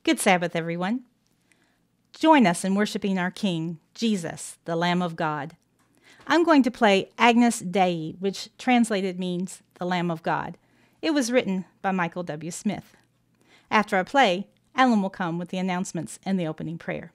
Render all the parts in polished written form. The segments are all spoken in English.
Good Sabbath, everyone. Join us in worshiping our King, Jesus, the Lamb of God. I'm going to play Agnus Dei, which translated means the Lamb of God. It was written by Michael W. Smith. After I play, Alan will come with the announcements and the opening prayer.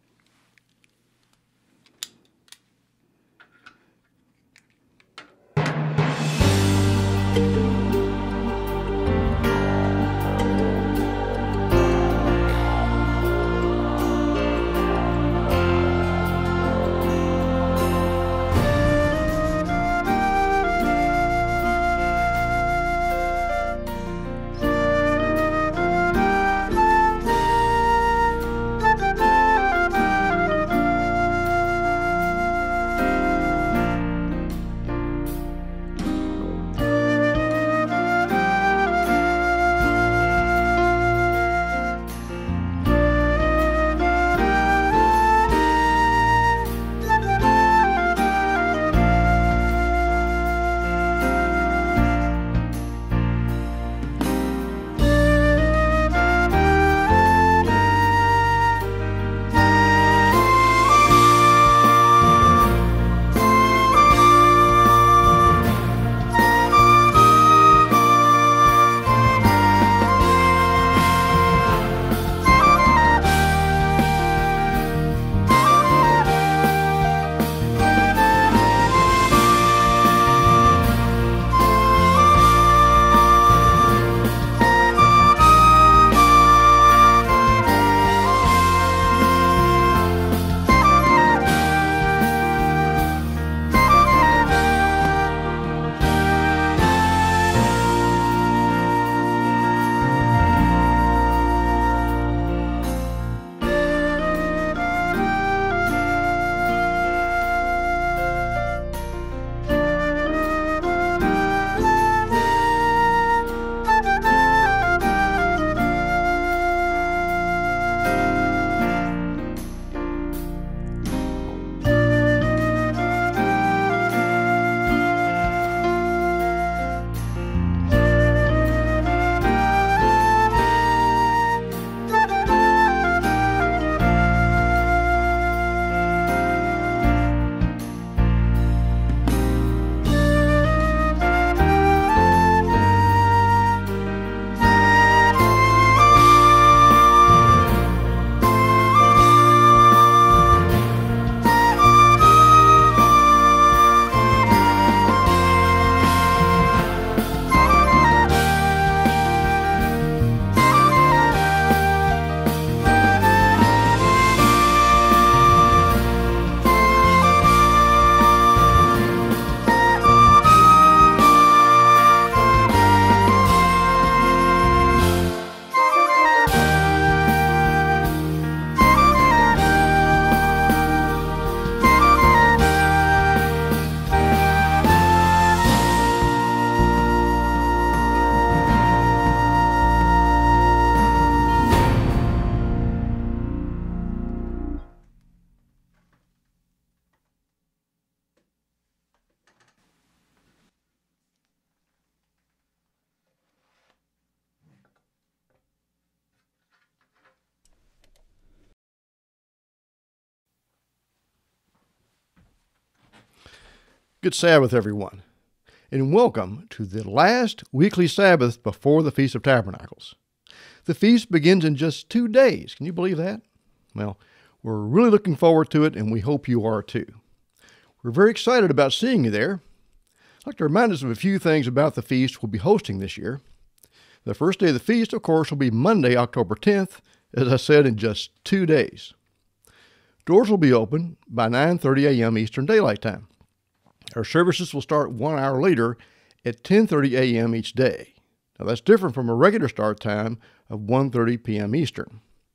Good Sabbath, everyone, and welcome to the last weekly Sabbath before the Feast of Tabernacles. The feast begins in just 2 days. Can you believe that? Well, we're really looking forward to it, and we hope you are too. We're very excited about seeing you there. I'd like to remind us of a few things about the feast we'll be hosting this year. The first day of the feast, of course, will be Monday, October 10th, as I said, in just 2 days. Doors will be open by 9:30 a.m. Eastern Daylight Time. Our services will start 1 hour later at 10:30 a.m. each day. Now that's different from a regular start time of 1:30 p.m. Eastern.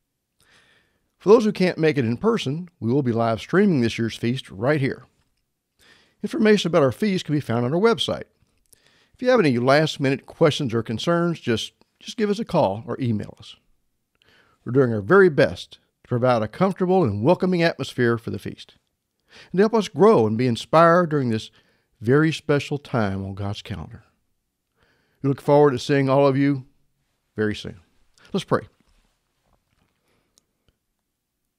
For those who can't make it in person, we will be live streaming this year's feast right here. Information about our feast can be found on our website. If you have any last-minute questions or concerns, just give us a call or email us. We're doing our very best to provide a comfortable and welcoming atmosphere for the feast, and to help us grow and be inspired during this very special time on God's calendar. We look forward to seeing all of you very soon. Let's pray.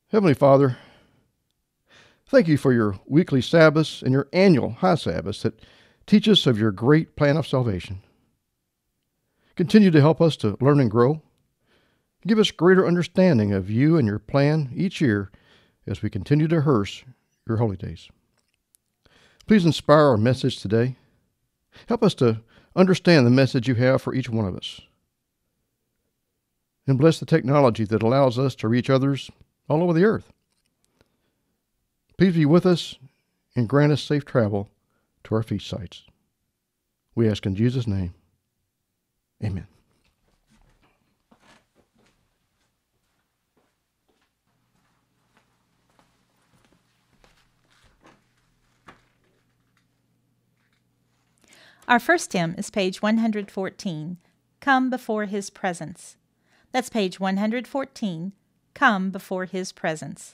Heavenly Father, thank you for your weekly Sabbaths and your annual high Sabbaths that teach us of your great plan of salvation. Continue to help us to learn and grow. Give us greater understanding of you and your plan each year as we continue to rehearse your holy days. Please inspire our message today. Help us to understand the message you have for each one of us. And bless the technology that allows us to reach others all over the earth. Please be with us and grant us safe travel to our feast sites. We ask in Jesus' name. Amen. Our first hymn is page 114, Come Before His Presence. That's page 114, Come Before His Presence.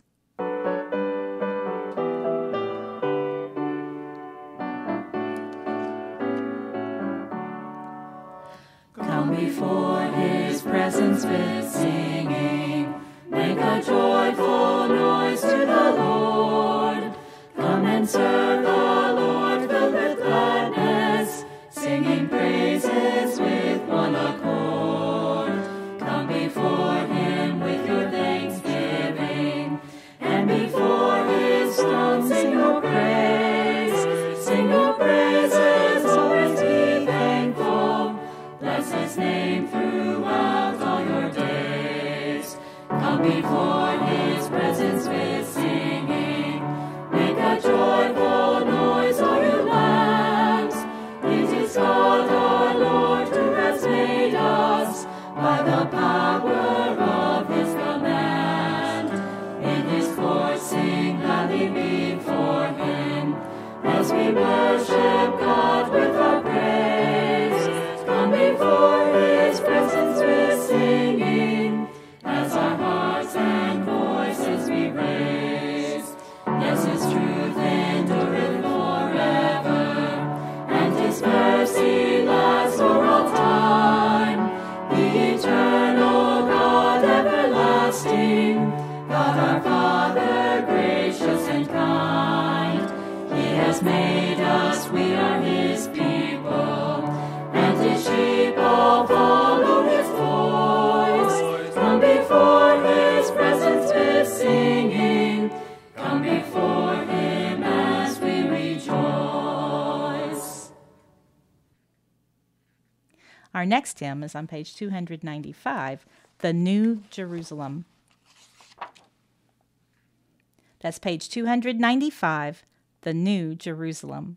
Come before His presence with singing, make a joyful noise to the Lord. Come and serve the Lord filled with gladness, singing praises with one accord. Come before Him with your thanksgiving, and before His throne sing your praise. Sing your praises, always be thankful. Bless His name throughout all your days. Come before His presence with singing, make a joyful noise, all you lambs. It is God our Lord who has made us by the power of His command. In His courts sing gladly before Him, as we worship God with our praise. Come before His presence with singing, as our hearts and voices we raise. Yes, His truth endureth forever, and His mercy lasts for all time. The eternal God, everlasting, God our Father, gracious and kind. He has made us, we are His people, and His sheep all follow His voice. Come before His presence with singing, come before Him as we rejoice. Our next hymn is on page 295, The New Jerusalem. That's page 295, The New Jerusalem.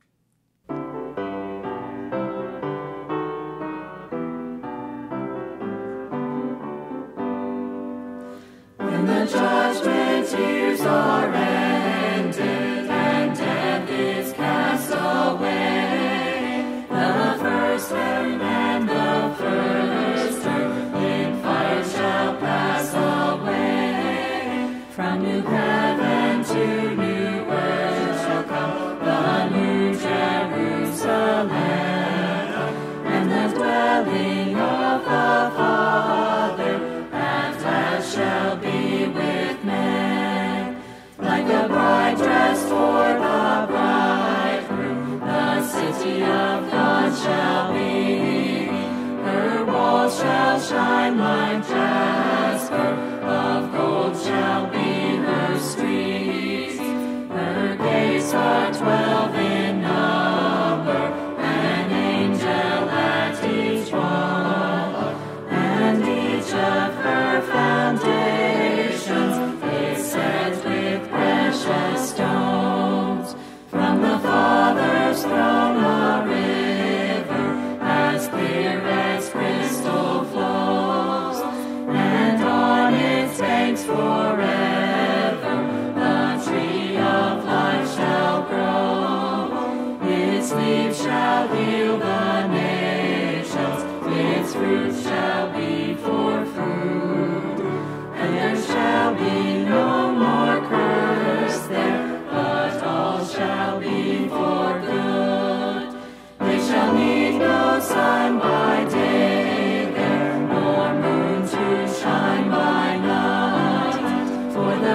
When the judgment years are ended and death is cast away, the first heaven and the first earth in fire shall pass away. From new heaven to new earth shall come the new Jerusalem, and the dwelling of the Father at last shall be with men. Like a bride dressed for the bridegroom, the city of God shall be. Her walls shall shine like jasper, of gold shall be her streets. Her gates are 12 in number, an angel at each one, and each of her foundations is set with precious stones. From the Father's throne a river as clear as crystal flows, and on its banks forever the tree of life shall grow. Its leaves shall heal the nations, its fruit shall be for food, and there shall be no more curse there, but all shall be for good. They shall need no sign by day there, nor moon to shine by night, for the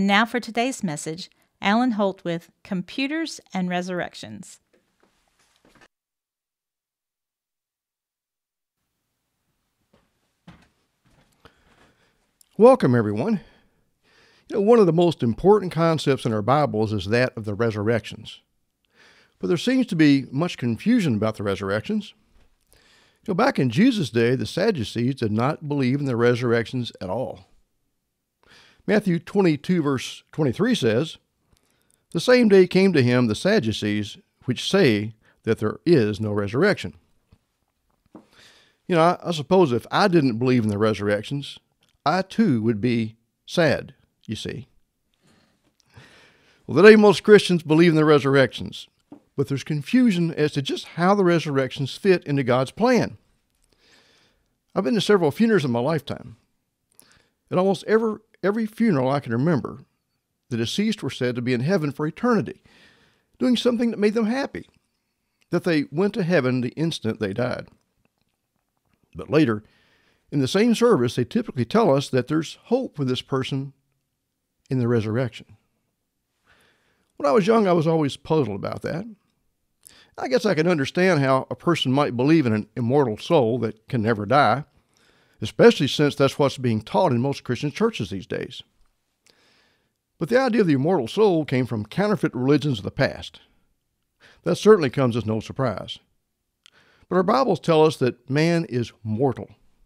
And now for today's message, Alan Holt with Computers and Resurrections. Welcome, everyone. One of the most important concepts in our Bibles is that of the resurrections. But there seems to be much confusion about the resurrections. Back in Jesus' day, the Sadducees did not believe in the resurrections at all. Matthew 22, verse 23 says, "The same day came to him the Sadducees, which say that there is no resurrection." I suppose if I didn't believe in the resurrections, I too would be sad, you see. Well, today most Christians believe in the resurrections, but there's confusion as to just how the resurrections fit into God's plan. I've been to several funerals in my lifetime. At almost every funeral I can remember, the deceased were said to be in heaven for eternity, doing something that made them happy, that they went to heaven the instant they died. But later, in the same service, they typically tell us that there's hope for this person in the resurrection. When I was young, I was always puzzled about that. I guess I can understand how a person might believe in an immortal soul that can never die, especially since that's what's being taught in most Christian churches these days. But the idea of the immortal soul came from counterfeit religions of the past. That certainly comes as no surprise. But our Bibles tell us that man is mortal.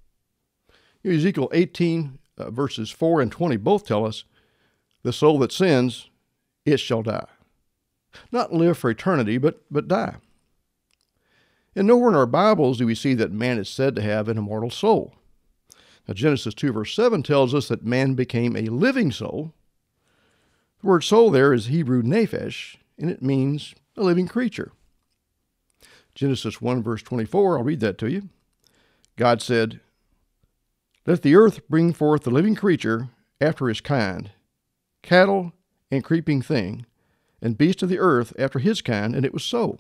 Ezekiel 18, verses 4 and 20 both tell us, "The soul that sins, it shall die." Not live for eternity, but die. And nowhere in our Bibles do we see that man is said to have an immortal soul. Now, Genesis 2, verse 7 tells us that man became a living soul. The word soul there is Hebrew nephesh, and it means a living creature. Genesis 1, verse 24, I'll read that to you. God said, "Let the earth bring forth a living creature after his kind, cattle and creeping thing, and beast of the earth after his kind," and it was so.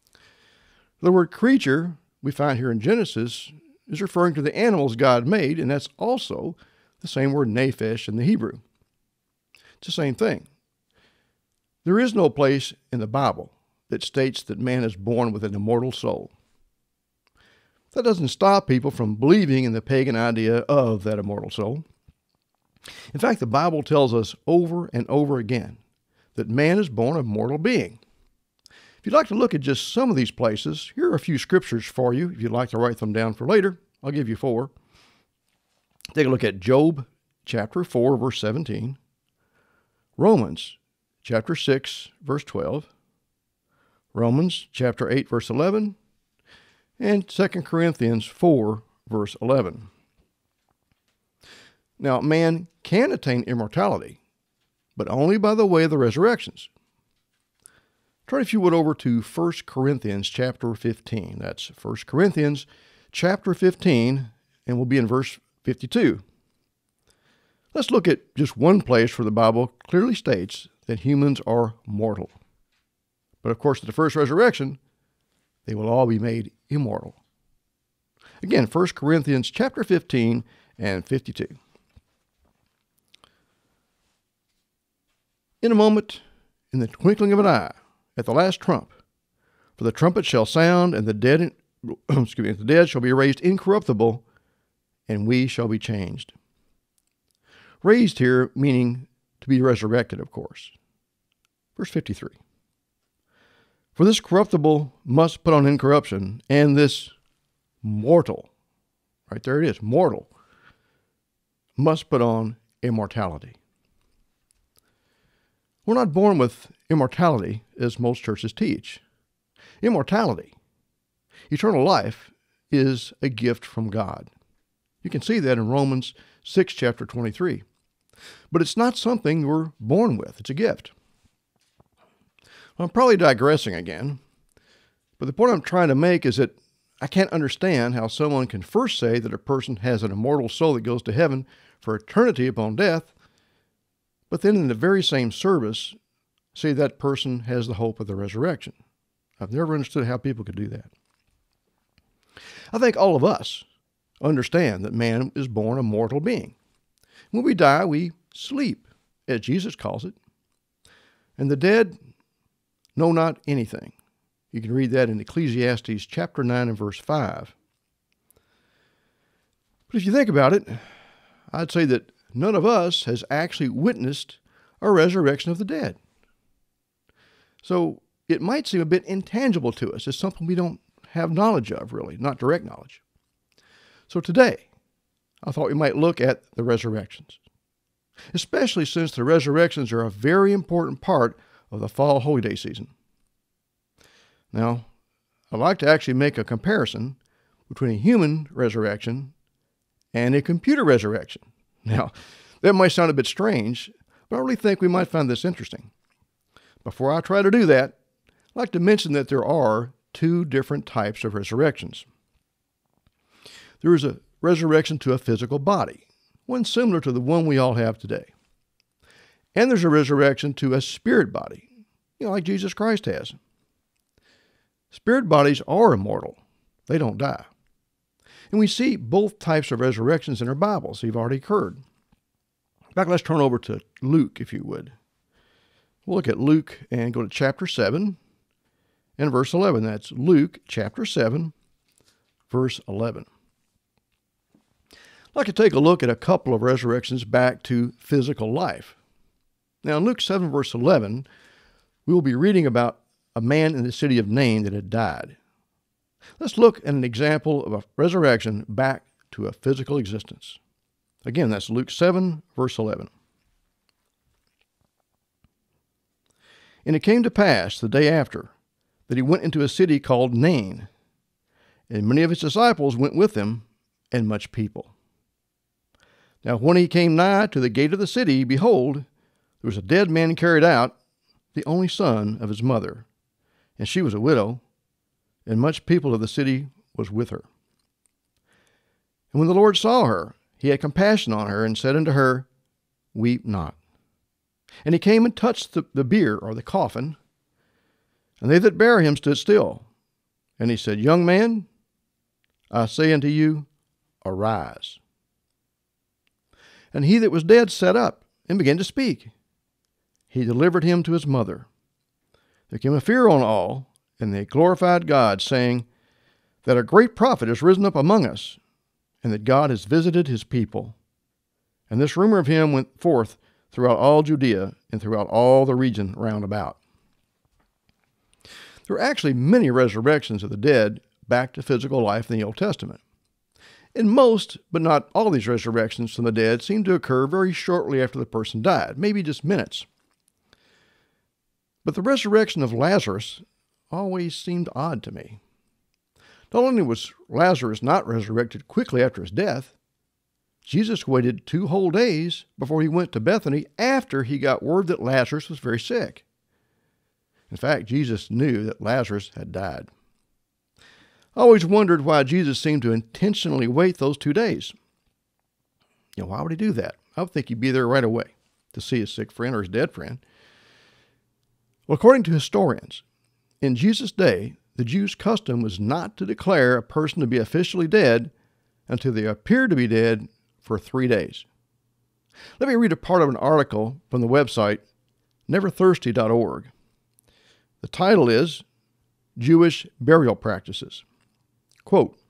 The word creature we find here in Genesis is referring to the animals God made, and that's also the same word nephesh in the Hebrew. It's the same thing. There is no place in the Bible that states that man is born with an immortal soul. That doesn't stop people from believing in the pagan idea of that immortal soul. In fact, the Bible tells us over and over again that man is born a mortal being. If you'd like to look at just some of these places, here are a few scriptures for you. If you'd like to write them down for later, I'll give you 4. Take a look at Job chapter 4, verse 17, Romans chapter 6, verse 12, Romans chapter 8, verse 11, and 2 Corinthians 4, verse 11. Now, man can attain immortality, but only by the way of the resurrections. Turn, if you would, over to 1 Corinthians chapter 15. That's 1 Corinthians chapter 15, and we'll be in verse 52. Let's look at just one place where the Bible clearly states that humans are mortal. But of course, at the first resurrection, they will all be made immortal. Again, 1 Corinthians chapter 15 and 52. "In a moment, in the twinkling of an eye, at the last trump, for the trumpet shall sound, and the dead shall be raised incorruptible, and we shall be changed." Raised here meaning to be resurrected, of course. Verse 53. "For this corruptible must put on incorruption, and this mortal," right there it is, mortal, "must put on immortality." We're not born with immortality as most churches teach. Immortality, eternal life, is a gift from God. You can see that in Romans 6, chapter 23. But it's not something we're born with. It's a gift. I'm probably digressing again, but the point I'm trying to make is that I can't understand how someone can first say that a person has an immortal soul that goes to heaven for eternity upon death, but then in the very same service say that person has the hope of the resurrection. I've never understood how people could do that. I think all of us understand that man is born a mortal being. When we die, we sleep as Jesus calls it. And the dead know not anything. You can read that in Ecclesiastes chapter 9 and verse 5. But if you think about it, I'd say that none of us has actually witnessed a resurrection of the dead. So it might seem a bit intangible to us. It's something we don't have knowledge of, really, not direct knowledge. So today, I thought we might look at the resurrections, especially since the resurrections are a very important part of the fall Holy Day season. Now, I'd like to actually make a comparison between a human resurrection and a computer resurrection. Now, that might sound a bit strange, but I really think we might find this interesting. Before I try to do that, I'd like to mention that there are two different types of resurrections. There is a resurrection to a physical body, one similar to the one we all have today. And there's a resurrection to a spirit body, like Jesus Christ has. Spirit bodies are immortal. They don't die. And we see both types of resurrections in our Bibles. You've already heard. In fact, let's turn over to Luke, if you would. We'll look at Luke and go to chapter 7 and verse 11. That's Luke chapter 7, verse 11. I'd like to take a look at a couple of resurrections back to physical life. Now, in Luke 7, verse 11, we will be reading about a man in the city of Nain that had died. Let's look at an example of a resurrection back to a physical existence. Again, that's Luke 7, verse 11. And it came to pass the day after that he went into a city called Nain, and many of his disciples went with him, and much people. Now when he came nigh to the gate of the city, behold, there was a dead man carried out, the only son of his mother, and she was a widow, and much people of the city was with her. And when the Lord saw her, he had compassion on her, and said unto her, Weep not. And he came and touched the bier, or the coffin, and they that bare him stood still. And he said, Young man, I say unto you, arise. And he that was dead sat up, and began to speak. He delivered him to his mother. There came a fear on all, and they glorified God, saying, that a great prophet is risen up among us, and that God has visited his people. And this rumor of him went forth throughout all Judea and throughout all the region round about. There are actually many resurrections of the dead back to physical life in the Old Testament. And most, but not all, of these resurrections from the dead seem to occur very shortly after the person died, maybe just minutes. But the resurrection of Lazarus always seemed odd to me. Not only was Lazarus not resurrected quickly after his death, Jesus waited 2 whole days before he went to Bethany after he got word that Lazarus was very sick. In fact, Jesus knew that Lazarus had died. I always wondered why Jesus seemed to intentionally wait those 2 days. Why would he do that? I would think he'd be there right away to see his sick friend or his dead friend. Well, according to historians, in Jesus' day, the Jews' custom was not to declare a person to be officially dead until they appeared to be dead for 3 days. Let me read a part of an article from the website neverthirsty.org. The title is Jewish Burial Practices. Quote,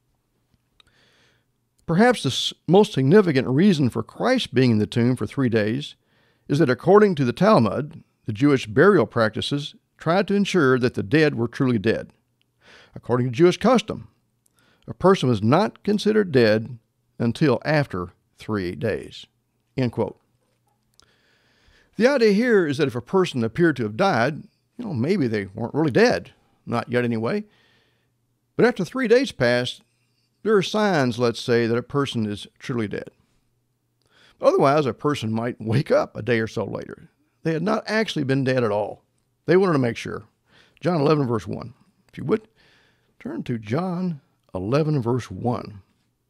Perhaps the most significant reason for Christ being in the tomb for 3 days is that according to the Talmud, the Jewish burial practices tried to ensure that the dead were truly dead. According to Jewish custom, a person was not considered dead until after 3 days. End quote. The idea here is that if a person appeared to have died, maybe they weren't really dead, not yet anyway. But after 3 days passed, there are signs, let's say, that a person is truly dead. Otherwise, a person might wake up a day or so later. They had not actually been dead at all. They wanted to make sure. John 11, verse 1. If you would, turn to John 11, verse 1.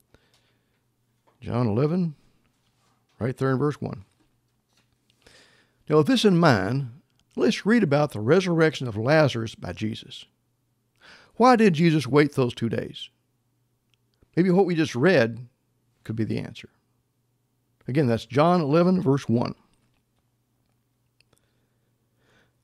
John 11, right there in verse 1. Now, with this in mind, let's read about the resurrection of Lazarus by Jesus. Why did Jesus wait those 2 days? Maybe what we just read could be the answer. Again, that's John 11, verse 1.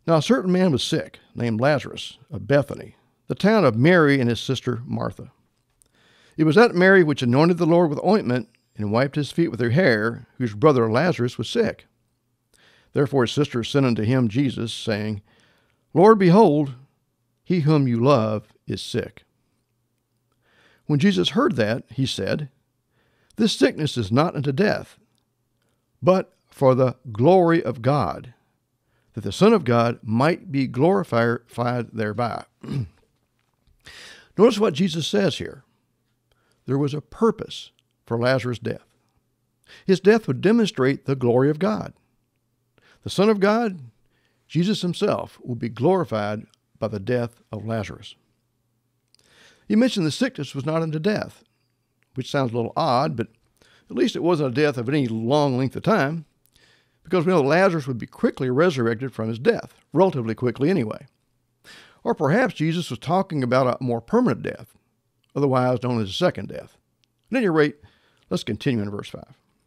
Now a certain man was sick, named Lazarus, of Bethany, the town of Mary and his sister Martha. It was that Mary which anointed the Lord with ointment and wiped his feet with her hair, whose brother Lazarus was sick. Therefore his sister sent unto him Jesus, saying, Lord, behold, he whom you love is sick. When Jesus heard that, he said, This sickness is not unto death, but for the glory of God, that the Son of God might be glorified thereby. Notice what Jesus says here. There was a purpose for Lazarus' death. His death would demonstrate the glory of God. The Son of God, Jesus himself, will be glorified by the death of Lazarus. He mentioned the sickness was not unto death, which sounds a little odd, but at least it wasn't a death of any long length of time, because we know Lazarus would be quickly resurrected from his death, relatively quickly anyway. Or perhaps Jesus was talking about a more permanent death, otherwise known as a second death. At any rate, let's continue in verse 5.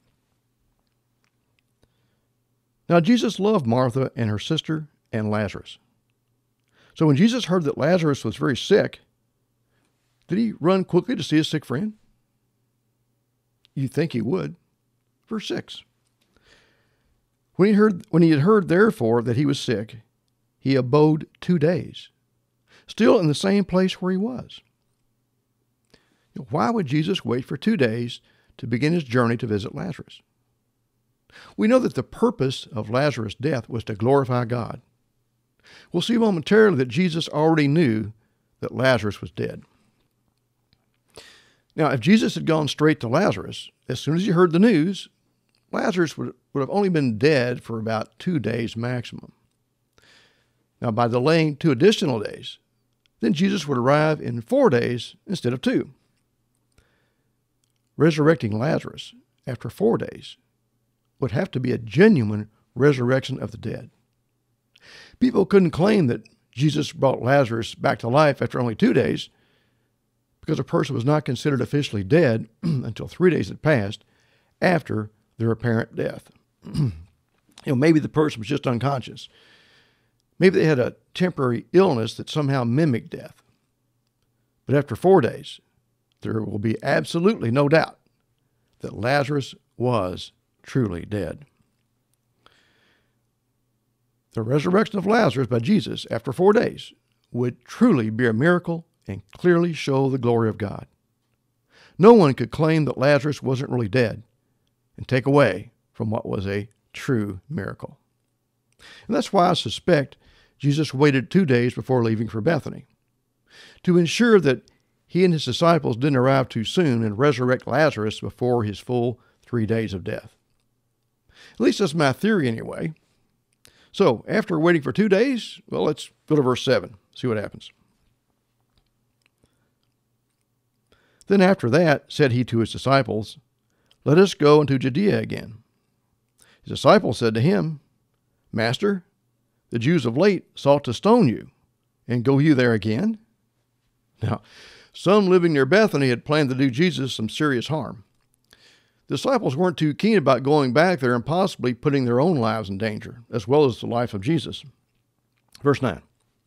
Now Jesus loved Martha and her sister and Lazarus. So when Jesus heard that Lazarus was very sick, did he run quickly to see his sick friend? You'd think he would. Verse 6. When he had heard therefore that he was sick, he abode 2 days, still in the same place where he was. Why would Jesus wait for 2 days to begin his journey to visit Lazarus? We know that the purpose of Lazarus' death was to glorify God. We'll see momentarily that Jesus already knew that Lazarus was dead. Now, if Jesus had gone straight to Lazarus, as soon as he heard the news, Lazarus would have only been dead for about 2 days maximum. Now, by delaying 2 additional days, then Jesus would arrive in 4 days instead of 2. Resurrecting Lazarus after 4 days would have to be a genuine resurrection of the dead. People couldn't claim that Jesus brought Lazarus back to life after only 2 days, because a person was not considered officially dead until 3 days had passed after their apparent death. Maybe the person was just unconscious. Maybe they had a temporary illness that somehow mimicked death. But after 4 days, there will be absolutely no doubt that Lazarus was truly dead. The resurrection of Lazarus by Jesus after 4 days would truly be a miracle and clearly show the glory of God. No one could claim that Lazarus wasn't really dead and take away from what was a true miracle. And that's why I suspect Jesus waited 2 days before leaving for Bethany, to ensure that he and his disciples didn't arrive too soon and resurrect Lazarus before his full 3 days of death. At least that's my theory anyway. So, after waiting for 2 days, well, let's go to verse 7, see what happens. Then after that said he to his disciples, Let us go into Judea again. His disciples said to him, Master, the Jews of late sought to stone you, and go you there again? Now, some living near Bethany had planned to do Jesus some serious harm. The disciples weren't too keen about going back there and possibly putting their own lives in danger, as well as the life of Jesus. Verse 9.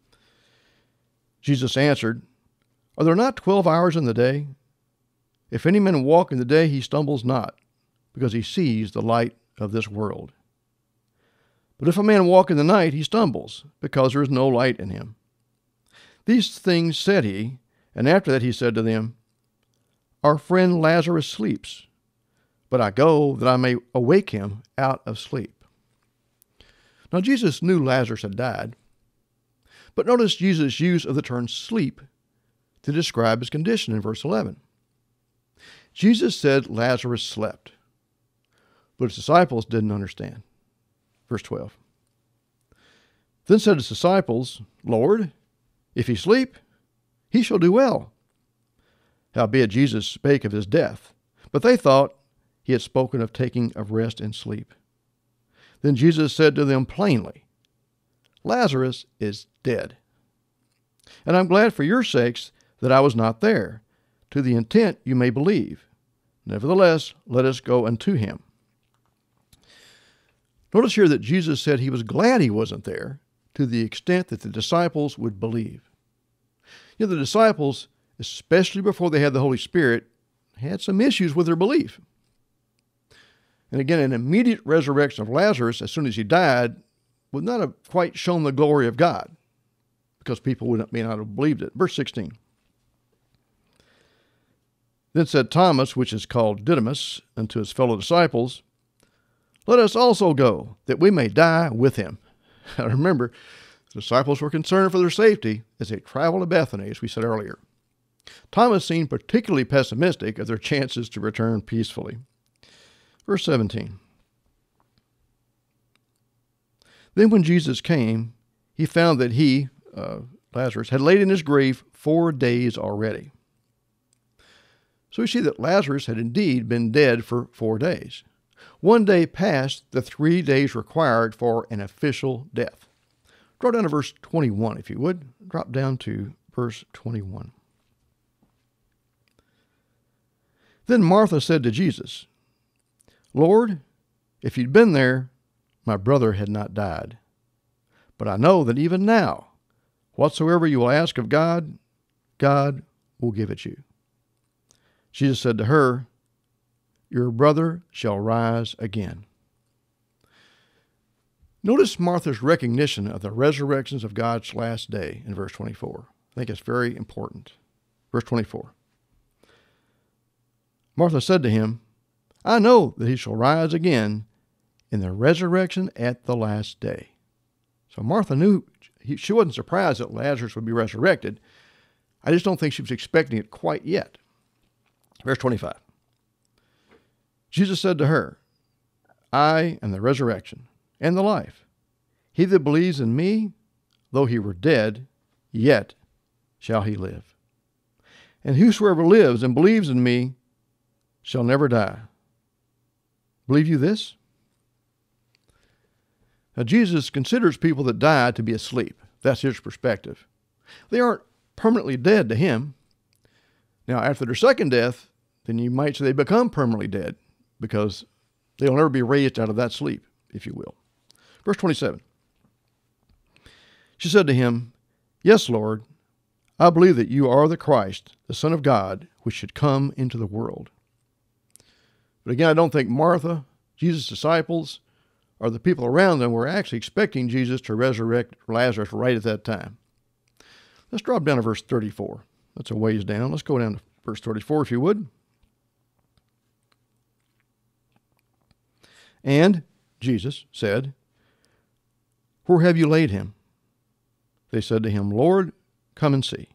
Jesus answered, Are there not 12 hours in the day? If any man walk in the day, he stumbles not, because he sees the light of this world. But if a man walk in the night, he stumbles, because there is no light in him. These things said he, and after that he said to them, Our friend Lazarus sleeps, but I go that I may awake him out of sleep. Now Jesus knew Lazarus had died, but notice Jesus' use of the term sleep to describe his condition in verse 11. Jesus said Lazarus slept, but his disciples didn't understand. Verse 12. Then said his disciples, Lord, if he sleep, he shall do well. Howbeit Jesus spake of his death, but they thought he had spoken of taking of rest and sleep. Then Jesus said to them plainly, Lazarus is dead. And I'm glad for your sakes that I was not there, to the intent you may believe. Nevertheless, let us go unto him. Notice here that Jesus said he was glad he wasn't there, to the extent that the disciples would believe. You know, the disciples, especially before they had the Holy Spirit, had some issues with their belief. And again, an immediate resurrection of Lazarus as soon as he died would not have quite shown the glory of God, because people may not have believed it. Verse 16. Then said Thomas, which is called Didymus, unto his fellow disciples, Let us also go, that we may die with him. Now remember, the disciples were concerned for their safety as they traveled to Bethany, as we said earlier. Thomas seemed particularly pessimistic of their chances to return peacefully. Verse 17. Then when Jesus came, he found that he, Lazarus, had laid in his grave 4 days already. So we see that Lazarus had indeed been dead for 4 days. 1 day past the 3 days required for an official death. Drop down to verse 21, if you would. Drop down to verse 21. Then Martha said to Jesus, Lord, if you'd been there, my brother had not died. But I know that even now, whatsoever you will ask of God, God will give it you. Jesus said to her, Your brother shall rise again. Notice Martha's recognition of the resurrections of God's last day in verse 24. I think it's very important. Verse 24. Martha said to him, I know that he shall rise again in the resurrection at the last day. So Martha knew, she wasn't surprised that Lazarus would be resurrected. I just don't think she was expecting it quite yet. Verse 25. Jesus said to her, I am the resurrection and the life. He that believes in me, though he were dead, yet shall he live. And whosoever lives and believes in me shall never die. Believe you this? Now, Jesus considers people that die to be asleep. That's his perspective. They aren't permanently dead to him. Now, after their second death, then you might say they become permanently dead, because they'll never be raised out of that sleep, if you will. Verse 27. She said to him, Yes, Lord, I believe that you are the Christ, the Son of God, which should come into the world. But again, I don't think Martha, Jesus' disciples, or the people around them were actually expecting Jesus to resurrect Lazarus right at that time. Let's drop down to verse 34. That's a ways down. Let's go down to verse 34, if you would. And Jesus said, Where have you laid him? They said to him, Lord, come and see.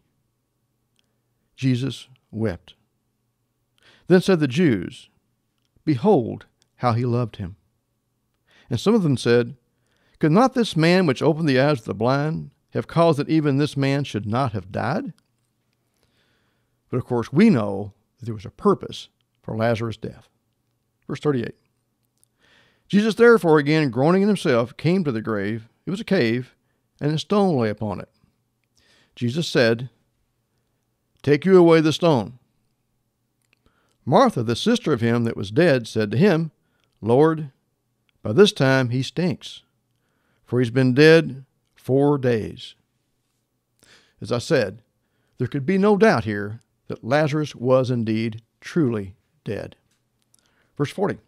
Jesus wept. Then said the Jews, Behold how he loved him. And some of them said, Could not this man which opened the eyes of the blind have caused that even this man should not have died? But of course we know that there was a purpose for Lazarus' death. Verse 38. Jesus therefore, again groaning in himself, came to the grave. It was a cave, and a stone lay upon it. Jesus said, Take you away the stone. Martha, the sister of him that was dead, said to him, Lord, by this time he stinks, for he's been dead 4 days. As I said, there could be no doubt here that Lazarus was indeed truly dead. Verse 40.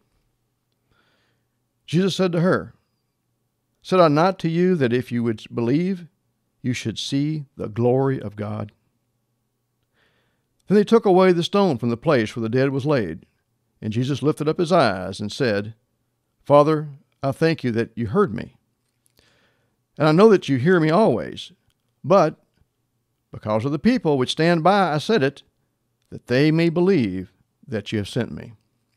Jesus said to her, Said I not to you that if you would believe, you should see the glory of God? Then they took away the stone from the place where the dead was laid. And Jesus lifted up his eyes and said, Father, I thank you that you heard me. And I know that you hear me always. But because of the people which stand by, I said it, that they may believe that you have sent me.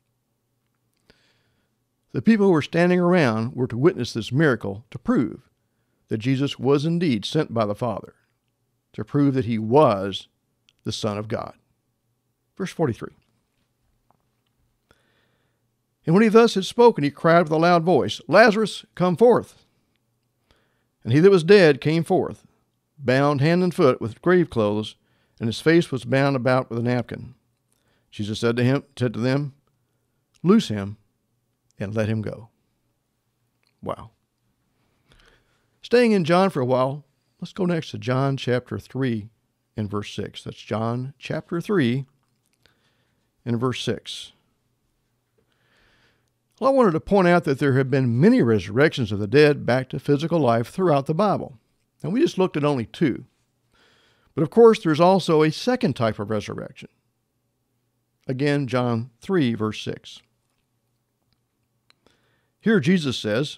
The people who were standing around were to witness this miracle to prove that Jesus was indeed sent by the Father, to prove that he was the Son of God. Verse 43. And when he thus had spoken, he cried with a loud voice, Lazarus, come forth. And he that was dead came forth, bound hand and foot with grave clothes, and his face was bound about with a napkin. Jesus said to them, Loose him and let him go. Wow. Staying in John for a while, let's go next to John chapter 3 and verse 6. That's John chapter 3 and verse 6. Well, I wanted to point out that there have been many resurrections of the dead back to physical life throughout the Bible. And we just looked at only two. But of course, there's also a second type of resurrection. Again, John 3, verse 6. Here Jesus says,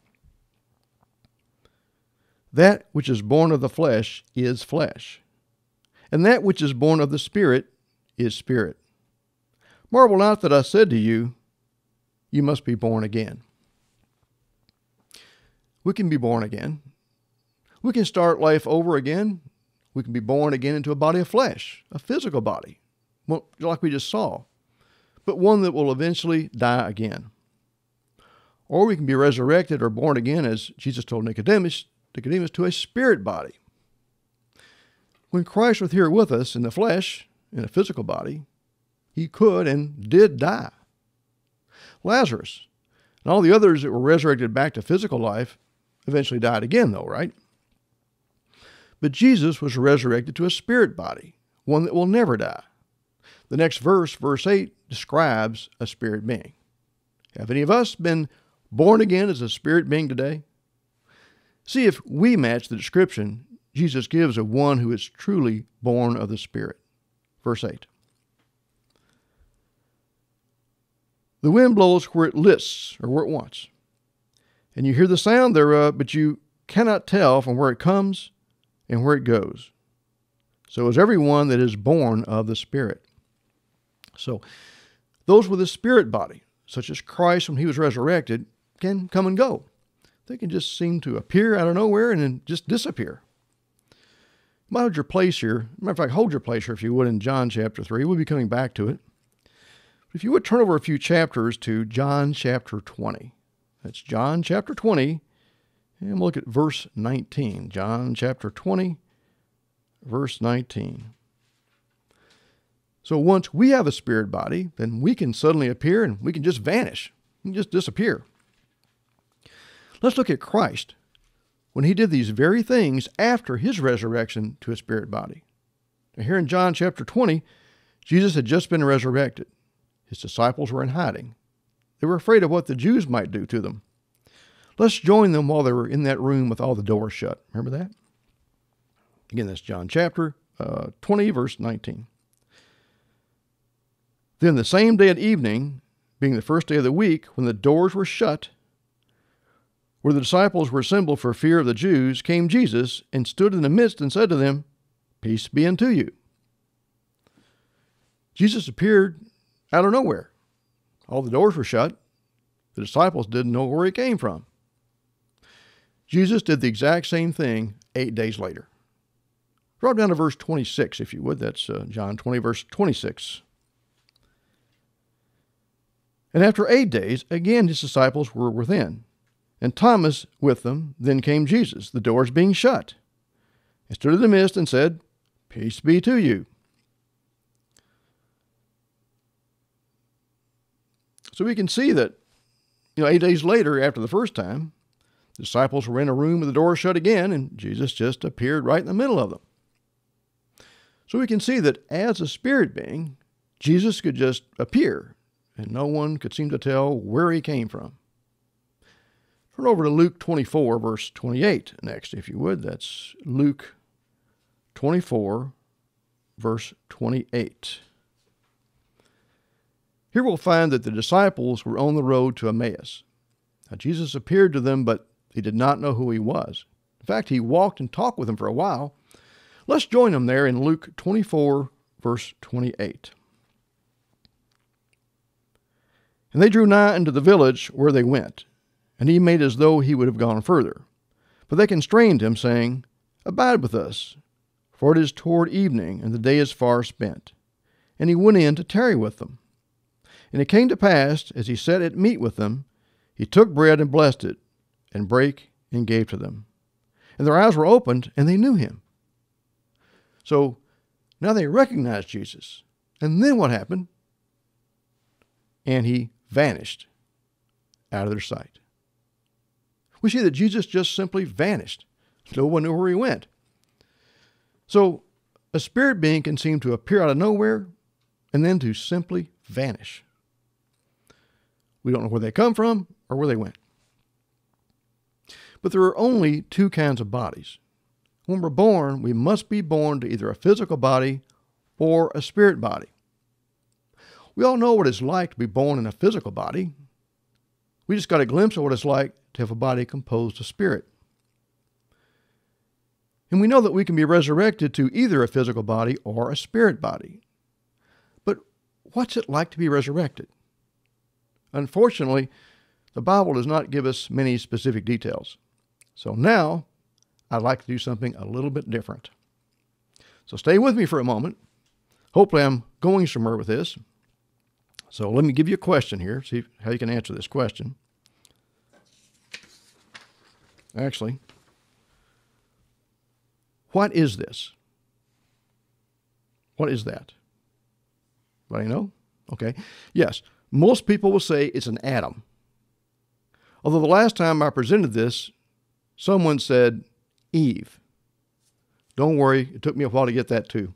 "That which is born of the flesh is flesh, and that which is born of the Spirit is spirit. Marvel not that I said to you, you must be born again." We can be born again. We can start life over again. We can be born again into a body of flesh, a physical body, well, like we just saw, but one that will eventually die again. Or we can be resurrected or born again, as Jesus told Nicodemus, to a spirit body. When Christ was here with us in the flesh, in a physical body, he could and did die. Lazarus and all the others that were resurrected back to physical life eventually died again, though, right? But Jesus was resurrected to a spirit body, one that will never die. The next verse, verse 8, describes a spirit being. Have any of us been born again as a spirit being today? See if we match the description Jesus gives of one who is truly born of the Spirit. Verse 8. "The wind blows where it lists, or where it wants, and you hear the sound thereof, but you cannot tell from where it comes and where it goes. So is everyone that is born of the Spirit." So, those with a spirit body, such as Christ when he was resurrected, can come and go. They can just seem to appear out of nowhere and then just disappear. You might hold your place here. Matter of fact, hold your place here if you would in John chapter 3. We'll be coming back to it. If you would turn over a few chapters to John chapter 20. That's John chapter 20, and we'll look at verse 19. John chapter 20, verse 19. So once we have a spirit body, then we can suddenly appear and we can just vanish. We can just disappear. Let's look at Christ when he did these very things after his resurrection to a spirit body. Now here in John chapter 20, Jesus had just been resurrected. His disciples were in hiding. They were afraid of what the Jews might do to them. Let's join them while they were in that room with all the doors shut. Remember that? Again, that's John chapter 20, verse 19. "Then the same day at evening, being the first day of the week, when the doors were shut, where the disciples were assembled for fear of the Jews, came Jesus and stood in the midst and said to them, Peace be unto you." Jesus appeared out of nowhere. All the doors were shut. The disciples didn't know where he came from. Jesus did the exact same thing 8 days later. Drop down to verse 26, if you would. That's John 20, verse 26. "And after 8 days, again his disciples were within, and Thomas with them. Then came Jesus, the doors being shut, and stood in the midst and said, Peace be to you. So we can see that, 8 days later, after the first time, the disciples were in a room with the door shut again, and Jesus just appeared right in the middle of them. So we can see that as a spirit being, Jesus could just appear, and no one could seem to tell where he came from. Turn over to Luke 24, verse 28 next, if you would. That's Luke 24, verse 28. Here we'll find that the disciples were on the road to Emmaus. Now, Jesus appeared to them, but they did not know who he was. In fact, he walked and talked with them for a while. Let's join them there in Luke 24, verse 28. "And they drew nigh unto the village where they went, and he made as though he would have gone further. But they constrained him, saying, Abide with us, for it is toward evening, and the day is far spent. And he went in to tarry with them. And it came to pass, as he sat at meat with them, he took bread and blessed it, and brake and gave to them. And their eyes were opened, and they knew him." So now they recognized Jesus. And then what happened? And he vanished out of their sight. We see that Jesus just simply vanished. No one knew where he went. So a spirit being can seem to appear out of nowhere and then to simply vanish. We don't know where they come from or where they went. But there are only two kinds of bodies. When we're born, we must be born to either a physical body or a spirit body. We all know what it's like to be born in a physical body. We just got a glimpse of what it's like to have a body composed of spirit. And we know that we can be resurrected to either a physical body or a spirit body. But what's it like to be resurrected? Unfortunately, the Bible does not give us many specific details. So now, I'd like to do something a little bit different. So stay with me for a moment. Hopefully I'm going somewhere with this. So let me give you a question here, see how you can answer this question. Actually, what is this? What is that? Anybody know? Okay. Yes, most people will say it's an atom. Although the last time I presented this, someone said Eve. Don't worry, it took me a while to get that too.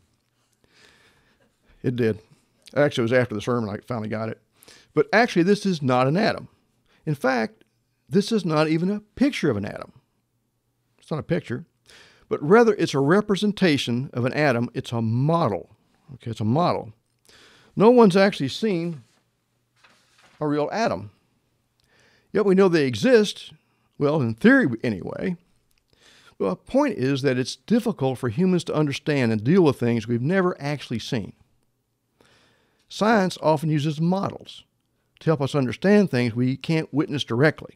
It did. Actually, it was after the sermon I finally got it. But actually, this is not an atom. In fact, this is not even a picture of an atom. It's not a picture, but rather it's a representation of an atom. It's a model. Okay, it's a model. No one's actually seen a real atom. Yet we know they exist, well, in theory anyway. Well, the point is that it's difficult for humans to understand and deal with things we've never actually seen. Science often uses models to help us understand things we can't witness directly.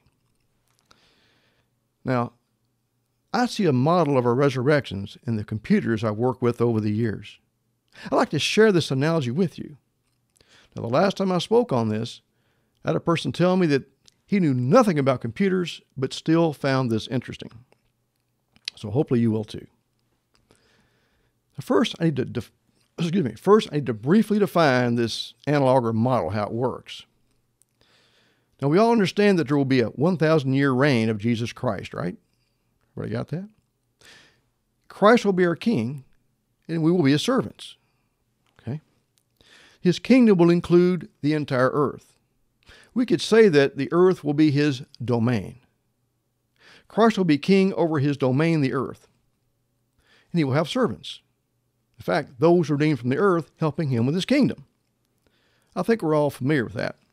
Now, I see a model of our resurrections in the computers I've worked with over the years. I'd like to share this analogy with you. Now, the last time I spoke on this, I had a person tell me that he knew nothing about computers, but still found this interesting. So hopefully you will too. First, I need to briefly define this analog or model, how it works. Now, we all understand that there will be a 1,000-year reign of Jesus Christ, right? Everybody got that? Christ will be our king, and we will be his servants. Okay? His kingdom will include the entire earth. We could say that the earth will be his domain. Christ will be king over his domain, the earth. And he will have servants. In fact, those redeemed from the earth helping him with his kingdom. I think we're all familiar with that.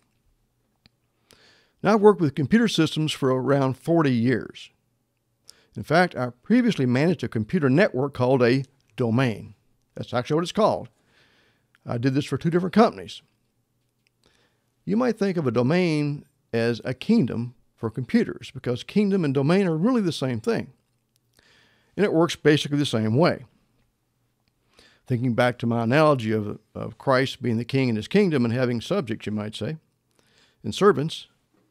Now, I've worked with computer systems for around 40 years. In fact, I previously managed a computer network called a domain. That's actually what it's called. I did this for 2 different companies. You might think of a domain as a kingdom for computers because kingdom and domain are really the same thing. And it works basically the same way. Thinking back to my analogy of Christ being the king in his kingdom and having subjects, you might say, and servants,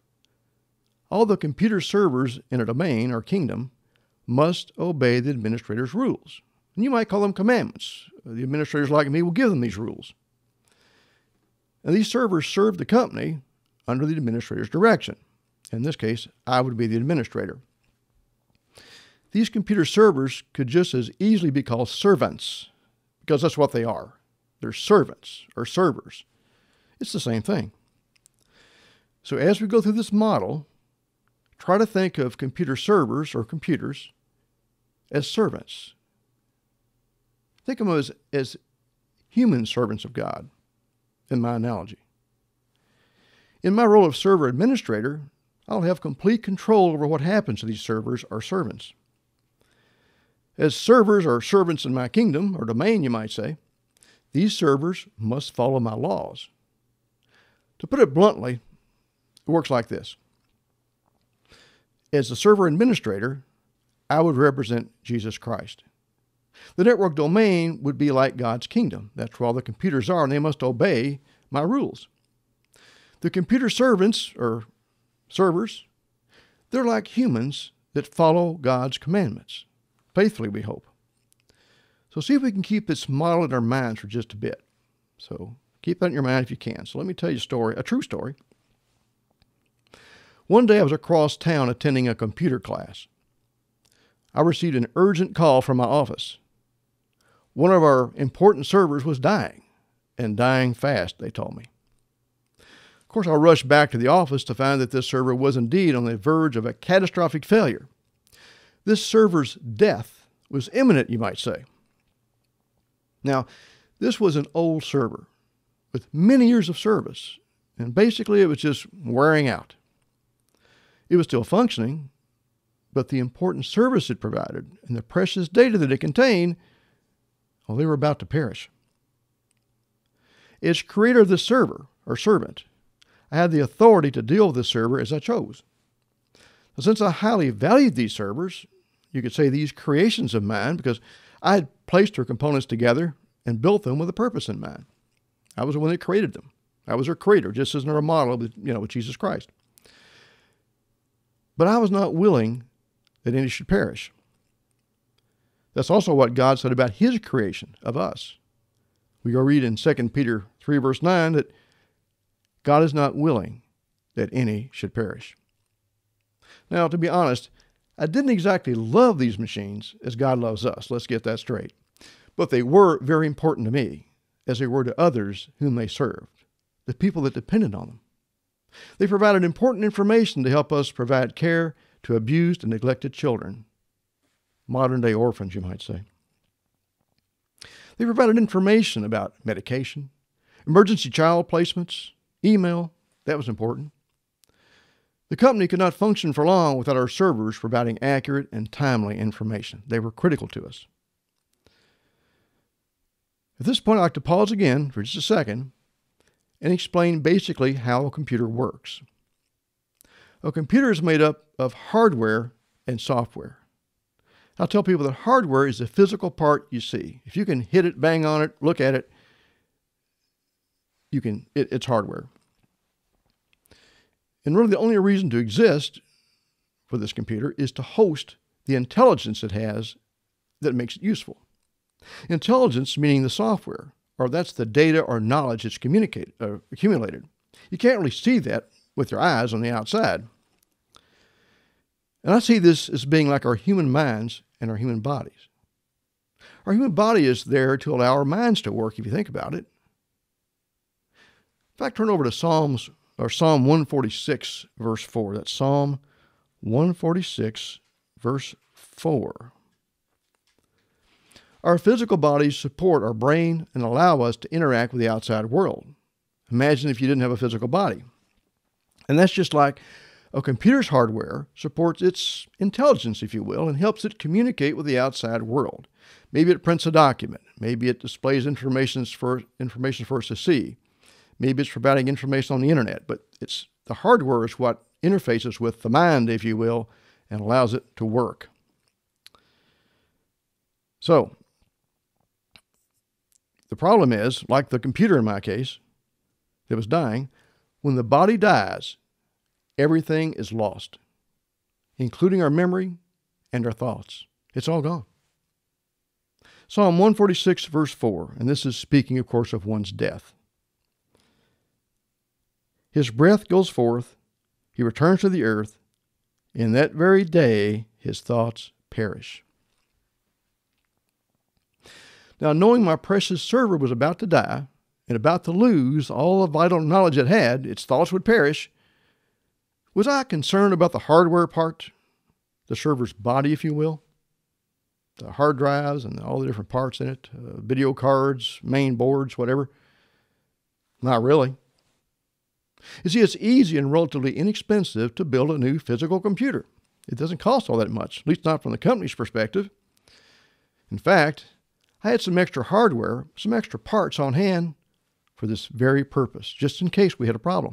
all the computer servers in a domain or kingdom must obey the administrator's rules. And you might call them commandments. The administrators like me will give them these rules. And these servers serve the company under the administrator's direction. In this case, I would be the administrator. These computer servers could just as easily be called servants, because that's what they are. They're servants or servers. It's the same thing. So as we go through this model, try to think of computer servers or computers as servants. Think of them as human servants of God, in my analogy. In my role of server administrator, I'll have complete control over what happens to these servers or servants. As servers or servants in my kingdom, or domain you might say, these servers must follow my laws. To put it bluntly, it works like this. As the server administrator, I would represent Jesus Christ. The network domain would be like God's kingdom. That's where all the computers are, and they must obey my rules. The computer servants, or servers, they're like humans that follow God's commandments. Faithfully, we hope. So see if we can keep this model in our minds for just a bit. So keep that in your mind if you can. So let me tell you a story, a true story. One day I was across town attending a computer class. I received an urgent call from my office. One of our important servers was dying, and dying fast, they told me. Of course, I rushed back to the office to find that this server was indeed on the verge of a catastrophic failure. This server's death was imminent, you might say. Now, this was an old server with many years of service, and basically it was just wearing out. It was still functioning, but the important service it provided and the precious data that it contained, well, they were about to perish. As creator of this server, or servant, I had the authority to deal with this server as I chose. Now, since I highly valued these servers, you could say these creations of mine, because I had placed their components together and built them with a purpose in mind. I was the one that created them. I was their creator, just as in our model with Jesus Christ. But I was not willing that any should perish. That's also what God said about his creation of us. We go read in 2 Peter 3, verse 9, that God is not willing that any should perish. Now, to be honest, I didn't exactly love these machines as God loves us. Let's get that straight. But they were very important to me, as they were to others whom they served, the people that depended on them. They provided important information to help us provide care to abused and neglected children, modern-day orphans, you might say. They provided information about medication, emergency child placements, email. That was important. The company could not function for long without our servers providing accurate and timely information. They were critical to us. At this point, I'd like to pause again for just a second and explain basically how a computer works. A computer is made up of hardware and software. I'll tell people that hardware is the physical part you see. If you can hit it, bang on it, look at it, it's hardware. And really the only reason to exist for this computer is to host the intelligence it has that makes it useful. Intelligence meaning the software, or that's the data or knowledge that's accumulated. You can't really see that with your eyes on the outside. And I see this as being like our human minds and our human bodies. Our human body is there to allow our minds to work, if you think about it. In fact, turn over to Psalm 146, verse 4. That's Psalm 146, verse 4. Our physical bodies support our brain and allow us to interact with the outside world. Imagine if you didn't have a physical body. And that's just like a computer's hardware supports its intelligence, if you will, and helps it communicate with the outside world. Maybe it prints a document. Maybe it displays information for us to see. Maybe it's providing information on the internet. But the hardware is what interfaces with the mind, if you will, and allows it to work. So, the problem is, like the computer in my case, that was dying, when the body dies, everything is lost, including our memory and our thoughts. It's all gone. Psalm 146, verse 4, and this is speaking, of course, of one's death. His breath goes forth, he returns to the earth, in that very day his thoughts perish. Now, knowing my precious server was about to die and about to lose all the vital knowledge it had, its thoughts would perish, was I concerned about the hardware part, the server's body, if you will? The hard drives and all the different parts in it, video cards, main boards, whatever? Not really. You see, it's easy and relatively inexpensive to build a new physical computer. It doesn't cost all that much, at least not from the company's perspective. In fact, I had some extra hardware, some extra parts on hand for this very purpose, just in case we had a problem.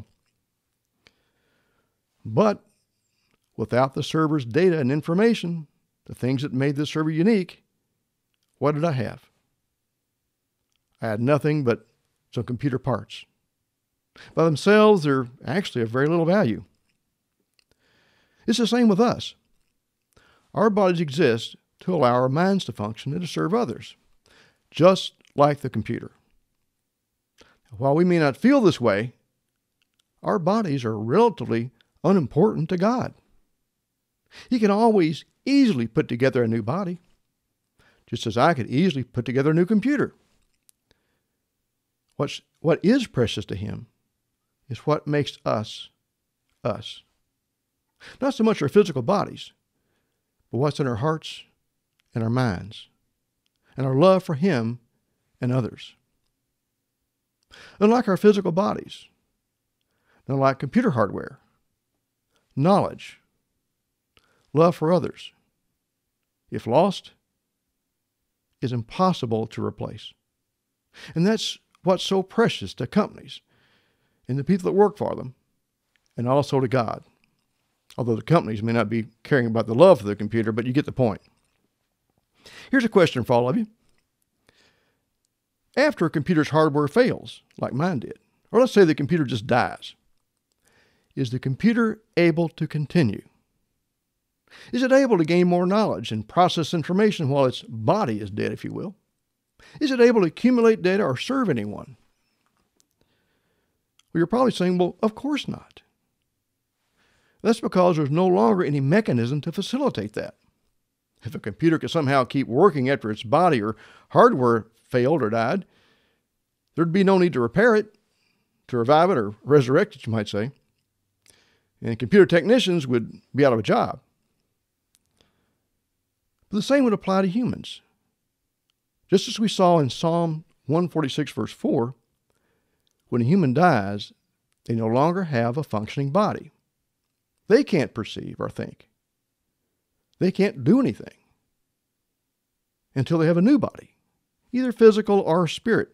But without the server's data and information, the things that made this server unique, what did I have? I had nothing but some computer parts. By themselves, they're actually of very little value. It's the same with us. Our bodies exist to allow our minds to function and to serve others, just like the computer. While we may not feel this way, our bodies are relatively unimportant to God. He can always easily put together a new body, just as I could easily put together a new computer. What is precious to him is what makes us, us. Not so much our physical bodies, but what's in our hearts and our minds, and our love for him and others. Unlike our physical bodies, unlike computer hardware, knowledge, love for others, if lost, is impossible to replace. And that's what's so precious to companies and the people that work for them, and also to God. Although the companies may not be caring about the love for the computer, but you get the point. Here's a question for all of you. After a computer's hardware fails, like mine did, or let's say the computer just dies, is the computer able to continue? Is it able to gain more knowledge and process information while its body is dead, if you will? Is it able to accumulate data or serve anyone? Well, you're probably saying, well, of course not. That's because there's no longer any mechanism to facilitate that. If a computer could somehow keep working after its body or hardware failed or died, there'd be no need to repair it, to revive it or resurrect it, you might say. And computer technicians would be out of a job. But the same would apply to humans. Just as we saw in Psalm 146, verse 4, when a human dies, they no longer have a functioning body. They can't perceive or think. They can't do anything until they have a new body, either physical or spirit.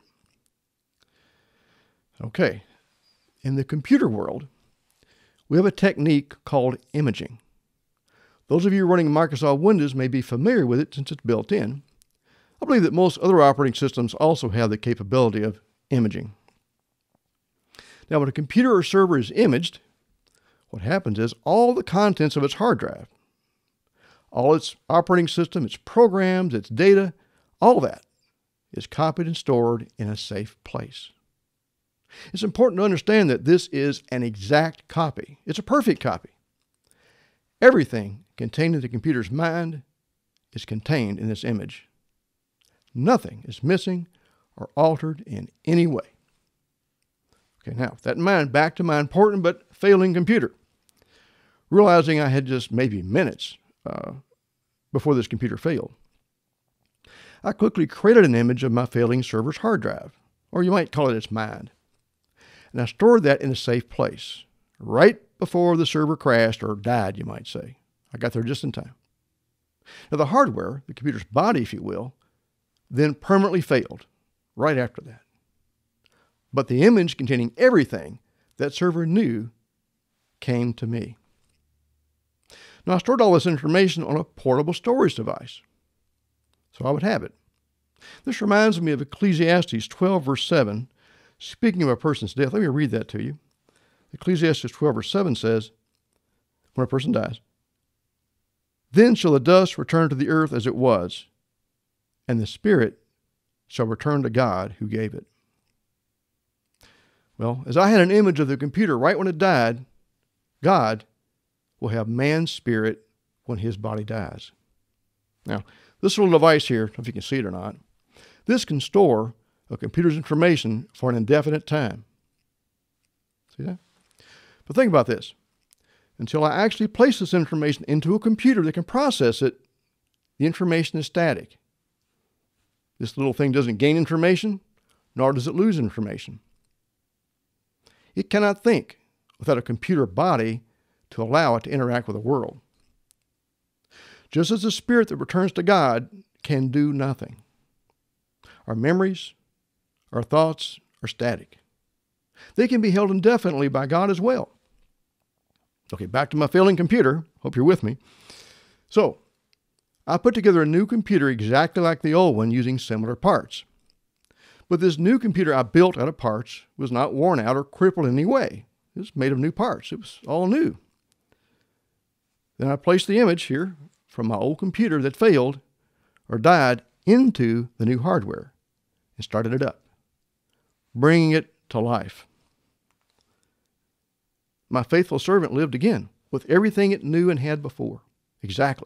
Okay, in the computer world, we have a technique called imaging. Those of you running Microsoft Windows may be familiar with it since it's built in. I believe that most other operating systems also have the capability of imaging. Now, when a computer or server is imaged, what happens is all the contents of its hard drive, all its operating system, its programs, its data, all that is copied and stored in a safe place. It's important to understand that this is an exact copy. It's a perfect copy. Everything contained in the computer's mind is contained in this image. Nothing is missing or altered in any way. Okay, now, with that in mind, back to my important but failing computer. Realizing I had just maybe minutes before this computer failed, I quickly created an image of my failing server's hard drive, or you might call it its mind. And I stored that in a safe place, right before the server crashed or died, you might say. I got there just in time. Now, the hardware, the computer's body, if you will, then permanently failed right after that. But the image containing everything that server knew came to me. Now, I stored all this information on a portable storage device, so I would have it. This reminds me of Ecclesiastes 12, verse 7. Speaking of a person's death, let me read that to you. Ecclesiastes 12, verse 7 says, when a person dies, "Then shall the dust return to the earth as it was, and the spirit shall return to God who gave it." Well, as I had an image of the computer right when it died, God will have man's spirit when his body dies. Now, this little device here, I don't know if you can see it or not, this can store a computer's information for an indefinite time. See that? But think about this. Until I actually place this information into a computer that can process it, the information is static. This little thing doesn't gain information, nor does it lose information. It cannot think without a computer body to allow it to interact with the world. Just as the spirit that returns to God can do nothing. Our memories, our thoughts are static. They can be held indefinitely by God as well. Okay, back to my failing computer. Hope you're with me. So, I put together a new computer exactly like the old one using similar parts. But this new computer I built out of parts was not worn out or crippled in any way. It was made of new parts. It was all new. Then I placed the image here from my old computer that failed or died into the new hardware and started it up, bringing it to life. my faithful servant lived again with everything it knew and had before. Exactly.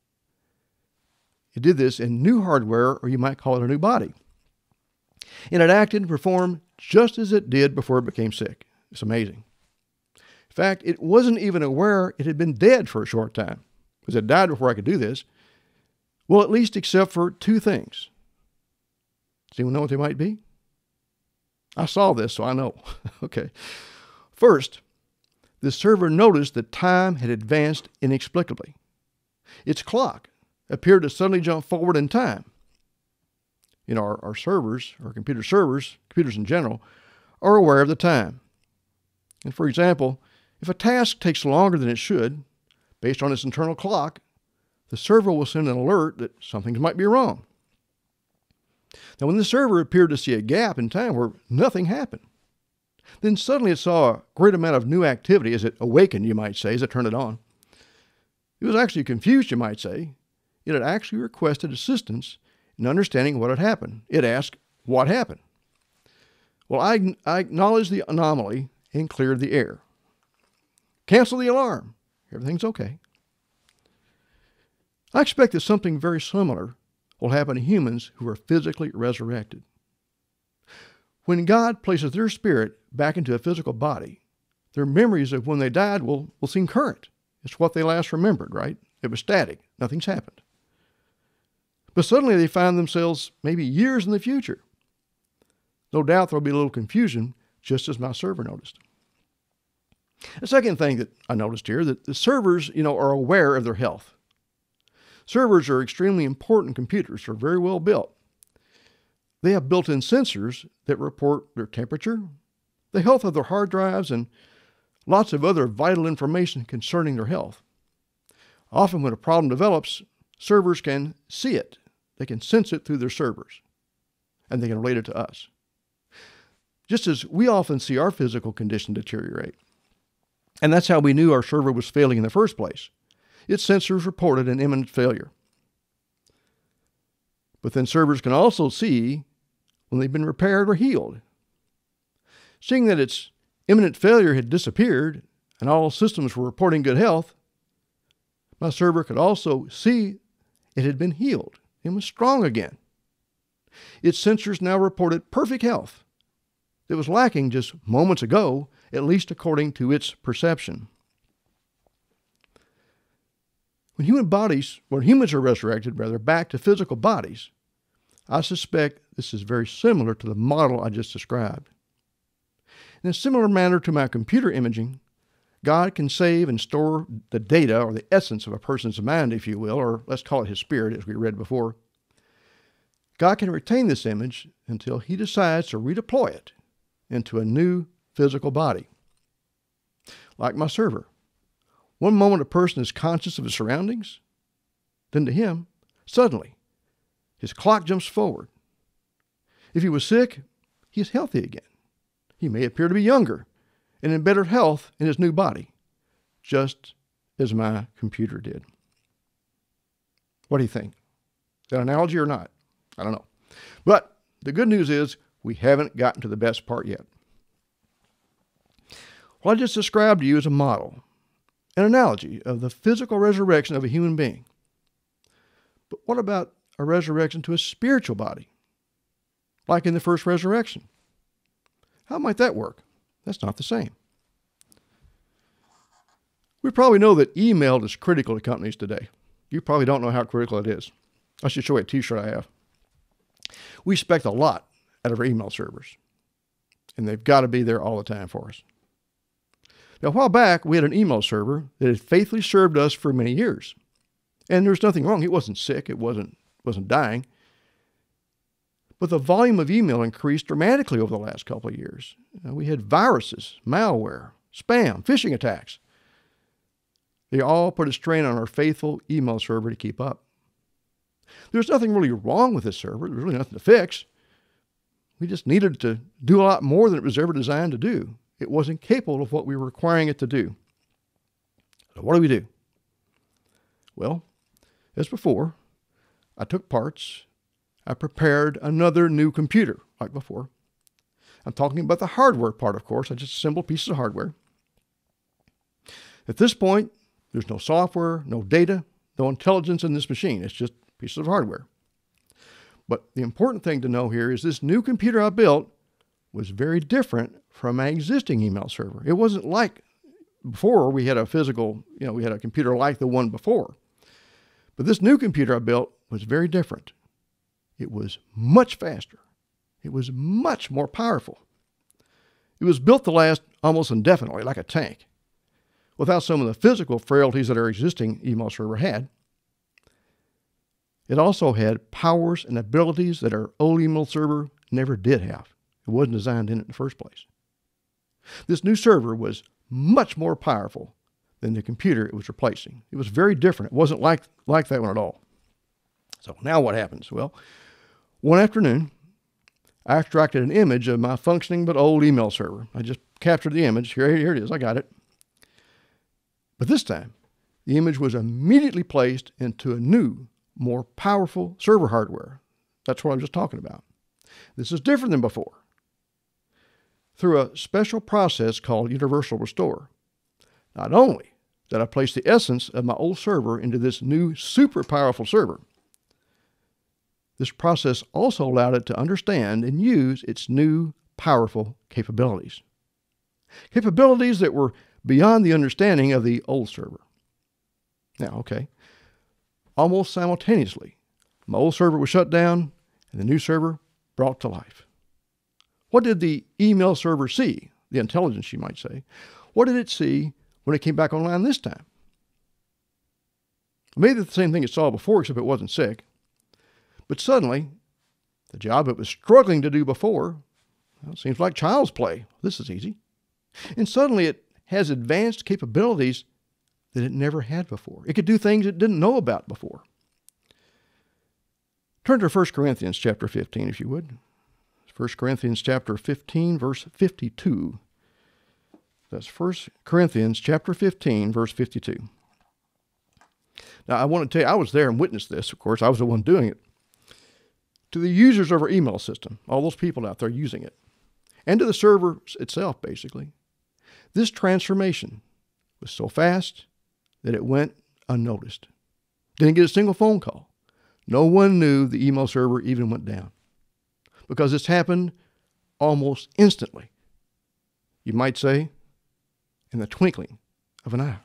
It did this in new hardware, or you might call it a new body. And it acted and performed just as it did before it became sick. It's amazing. In fact, it wasn't even aware it had been dead for a short time, because it died before I could do this. Well, at least except for two things. Does anyone know what they might be? I saw this, so I know. Okay. First, the server noticed that time had advanced inexplicably. Its clock appeared to suddenly jump forward in time. You know, our servers, our computer servers, computers in general, are aware of the time. And for example, if a task takes longer than it should, based on its internal clock, the server will send an alert that something might be wrong. Now, when the server appeared to see a gap in time where nothing happened, then suddenly it saw a great amount of new activity as it awakened, you might say, as it turned it on. It was actually confused, you might say. It had actually requested assistance in understanding what had happened. It asked, what happened? Well, I acknowledged the anomaly and cleared the air. Cancel the alarm. Everything's okay. I expect that something very similar will happen to humans who are physically resurrected. When God places their spirit back into a physical body, their memories of when they died will seem current. It's what they last remembered, right? It was static. Nothing's happened. But suddenly they find themselves maybe years in the future. No doubt there'll be a little confusion, just as my server noticed. The second thing that I noticed here, that the servers, are aware of their health. Servers are extremely important computers. They're very well built. They have built-in sensors that report their temperature, the health of their hard drives, and lots of other vital information concerning their health. Often when a problem develops, servers can see it. They can sense it through their servers, and they can relate it to us. Just as we often see our physical condition deteriorate. And that's how we knew our server was failing in the first place. Its sensors reported an imminent failure. But then servers can also see when they've been repaired or healed. Seeing that its imminent failure had disappeared and all systems were reporting good health, my server could also see it had been healed and was strong again. Its sensors now reported perfect health that was lacking just moments ago, at least according to its perception. When humans are resurrected, back to physical bodies, I suspect this is very similar to the model I just described. In a similar manner to my computer imaging, God can save and store the data, or the essence of a person's mind, if you will, or let's call it his spirit, as we read before. God can retain this image until he decides to redeploy it into a new physical body. Like my server. One moment a person is conscious of his surroundings, then to him, suddenly, his clock jumps forward. If he was sick, he is healthy again. He may appear to be younger and in better health in his new body, just as my computer did. What do you think? Is that an analogy or not? I don't know. But the good news is we haven't gotten to the best part yet. What I just described to you is a model, an analogy of the physical resurrection of a human being. But what about a resurrection to a spiritual body, like in the first resurrection? How might that work? That's not the same. We probably know that email is critical to companies today. You probably don't know how critical it is. I should show you a t-shirt I have. We expect a lot out of our email servers, and they've got to be there all the time for us. Now, a while back, we had an email server that had faithfully served us for many years. And there's nothing wrong. It wasn't sick. It wasn't dying. But the volume of email increased dramatically over the last couple of years. We had viruses, malware, spam, phishing attacks. They all put a strain on our faithful email server to keep up. There's nothing really wrong with this server. There's really nothing to fix. We just needed to do a lot more than it was ever designed to do. It wasn't capable of what we were requiring it to do. So what do? Well, as before, I took parts. I prepared another new computer, like before. I'm talking about the hardware part, of course. I just assembled pieces of hardware. At this point, there's no software, no data, no intelligence in this machine. It's just pieces of hardware. But the important thing to know here is this new computer I built was very different from my existing email server. It wasn't like before we had a physical, we had a computer like the one before. But this new computer I built was very different. It was much faster. It was much more powerful. It was built to last almost indefinitely, like a tank, without some of the physical frailties that our existing email server had. It also had powers and abilities that our old email server never did have. It wasn't designed in it in the first place. This new server was much more powerful than the computer it was replacing. It was very different. It wasn't like that one at all. So now what happens? Well, one afternoon, I extracted an image of my functioning but old email server. I just captured the image. Here it is. I got it. But this time, the image was immediately placed into a new, more powerful server hardware. That's what I was just talking about. This is different than before. Through a special process called universal restore, not only did I place the essence of my old server into this new super powerful server, this process also allowed it to understand and use its new powerful capabilities. Capabilities that were beyond the understanding of the old server. Now, okay, almost simultaneously, my old server was shut down and the new server brought to life. What did the email server see? The intelligence, you might say. What did it see when it came back online this time? Maybe the same thing it saw before, except it wasn't sick. But suddenly, the job it was struggling to do before, well, seems like child's play. This is easy. And suddenly it has advanced capabilities that it never had before. It could do things it didn't know about before. Turn to 1 Corinthians chapter 15, if you would. 1 Corinthians chapter 15, verse 52. That's 1 Corinthians chapter 15, verse 52. Now, I want to tell you, I was there and witnessed this. Of course, I was the one doing it. To the users of our email system, all those people out there using it, and to the server itself, basically, this transformation was so fast that it went unnoticed. Didn't get a single phone call. No one knew the email server even went down, because this happened almost instantly. You might say, in the twinkling of an eye.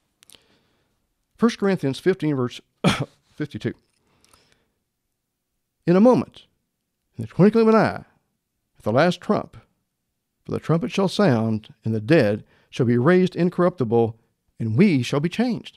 1 Corinthians 15, verse 52. In a moment, in the twinkling of an eye, at the last trump, for the trumpet shall sound, and the dead shall be raised incorruptible, and we shall be changed.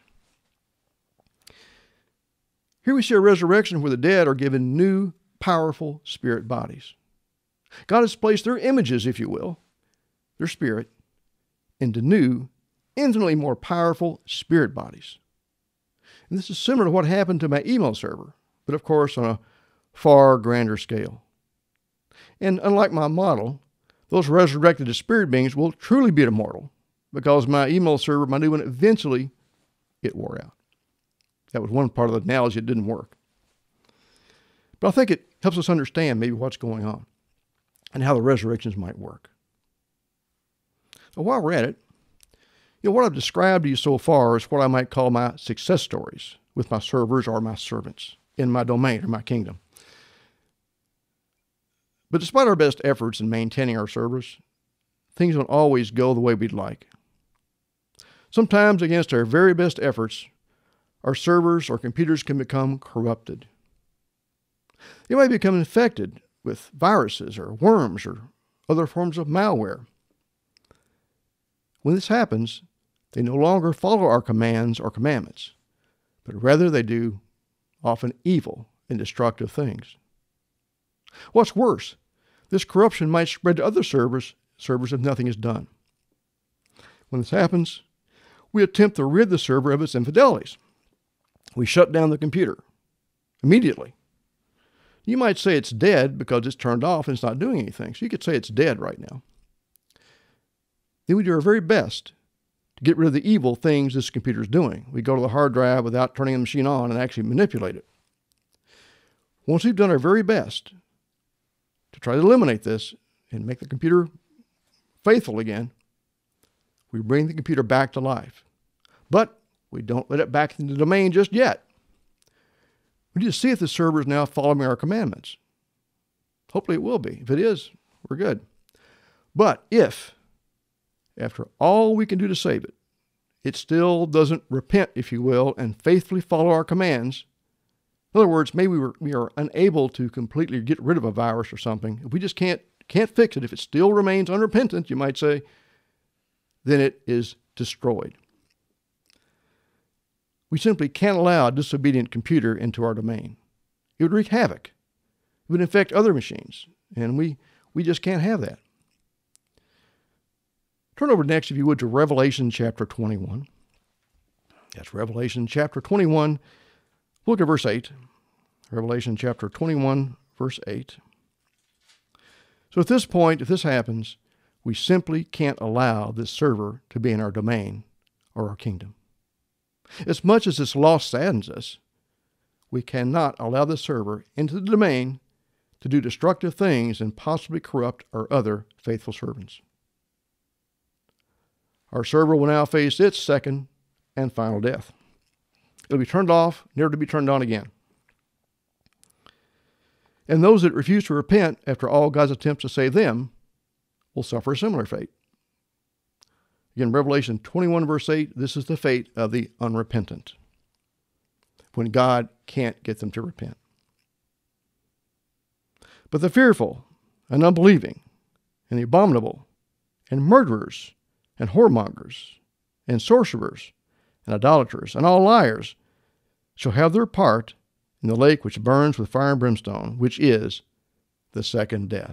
Here we see a resurrection where the dead are given new, powerful spirit bodies. God has placed their images, if you will, their spirit, into new, infinitely more powerful spirit bodies. And this is similar to what happened to my email server, but of course on a far grander scale. And unlike my model, those resurrected spirit beings will truly be immortal, because my email server, my new one, eventually it wore out. That was one part of the analogy that didn't work. But I think it helps us understand maybe what's going on and how the resurrections might work. So while we're at it, what I've described to you so far is what I might call my success stories with my servers or my servants in my domain or my kingdom. But despite our best efforts in maintaining our servers, things don't always go the way we'd like. Sometimes, against our very best efforts, our servers or computers can become corrupted. They might become infected with viruses or worms or other forms of malware. When this happens, they no longer follow our commands or commandments, but rather they do often evil and destructive things. What's worse, this corruption might spread to other servers if nothing is done. When this happens, we attempt to rid the server of its infidelities. We shut down the computer immediately. You might say it's dead because it's turned off and it's not doing anything. So you could say it's dead right now. Then we do our very best to get rid of the evil things this computer is doing. We go to the hard drive without turning the machine on and actually manipulate it. Once we've done our very best to try to eliminate this and make the computer faithful again, we bring the computer back to life But we don't let it back into the domain just yet. We need to see if the server is now following our commandments. Hopefully it will be. If it is, we're good. But if, after all we can do to save it, it still doesn't repent, if you will, and faithfully follow our commands, in other words, maybe we are unable to completely get rid of a virus or something. If we just can't fix it, if it still remains unrepentant, you might say, then it is destroyed. We simply can't allow a disobedient computer into our domain. It would wreak havoc. It would infect other machines, and we just can't have that. Turn over next, if you would, to Revelation chapter 21. That's Revelation chapter 21. Look at verse 8. Revelation chapter 21, verse 8. So at this point, if this happens, we simply can't allow this server to be in our domain or our kingdom. As much as this loss saddens us, we cannot allow the server into the domain to do destructive things and possibly corrupt our other faithful servants. Our server will now face its second and final death. It'll be turned off, never to be turned on again. And those that refuse to repent after all God's attempts to save them will suffer a similar fate. Again, Revelation 21, verse 8, this is the fate of the unrepentant, when God can't get them to repent. But the fearful and unbelieving and the abominable and murderers and whoremongers and sorcerers and idolaters and all liars shall have their part in the lake which burns with fire and brimstone, which is the second death.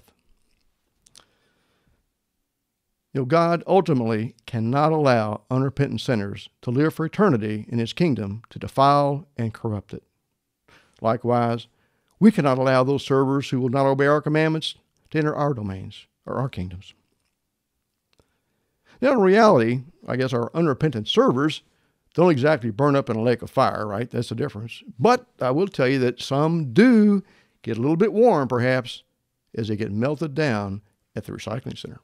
God ultimately cannot allow unrepentant sinners to live for eternity in his kingdom to defile and corrupt it. Likewise, we cannot allow those servers who will not obey our commandments to enter our domains or our kingdoms. Now, in reality, I guess our unrepentant servers don't exactly burn up in a lake of fire, right? That's the difference. But I will tell you that some do get a little bit warm, perhaps, as they get melted down at the recycling center.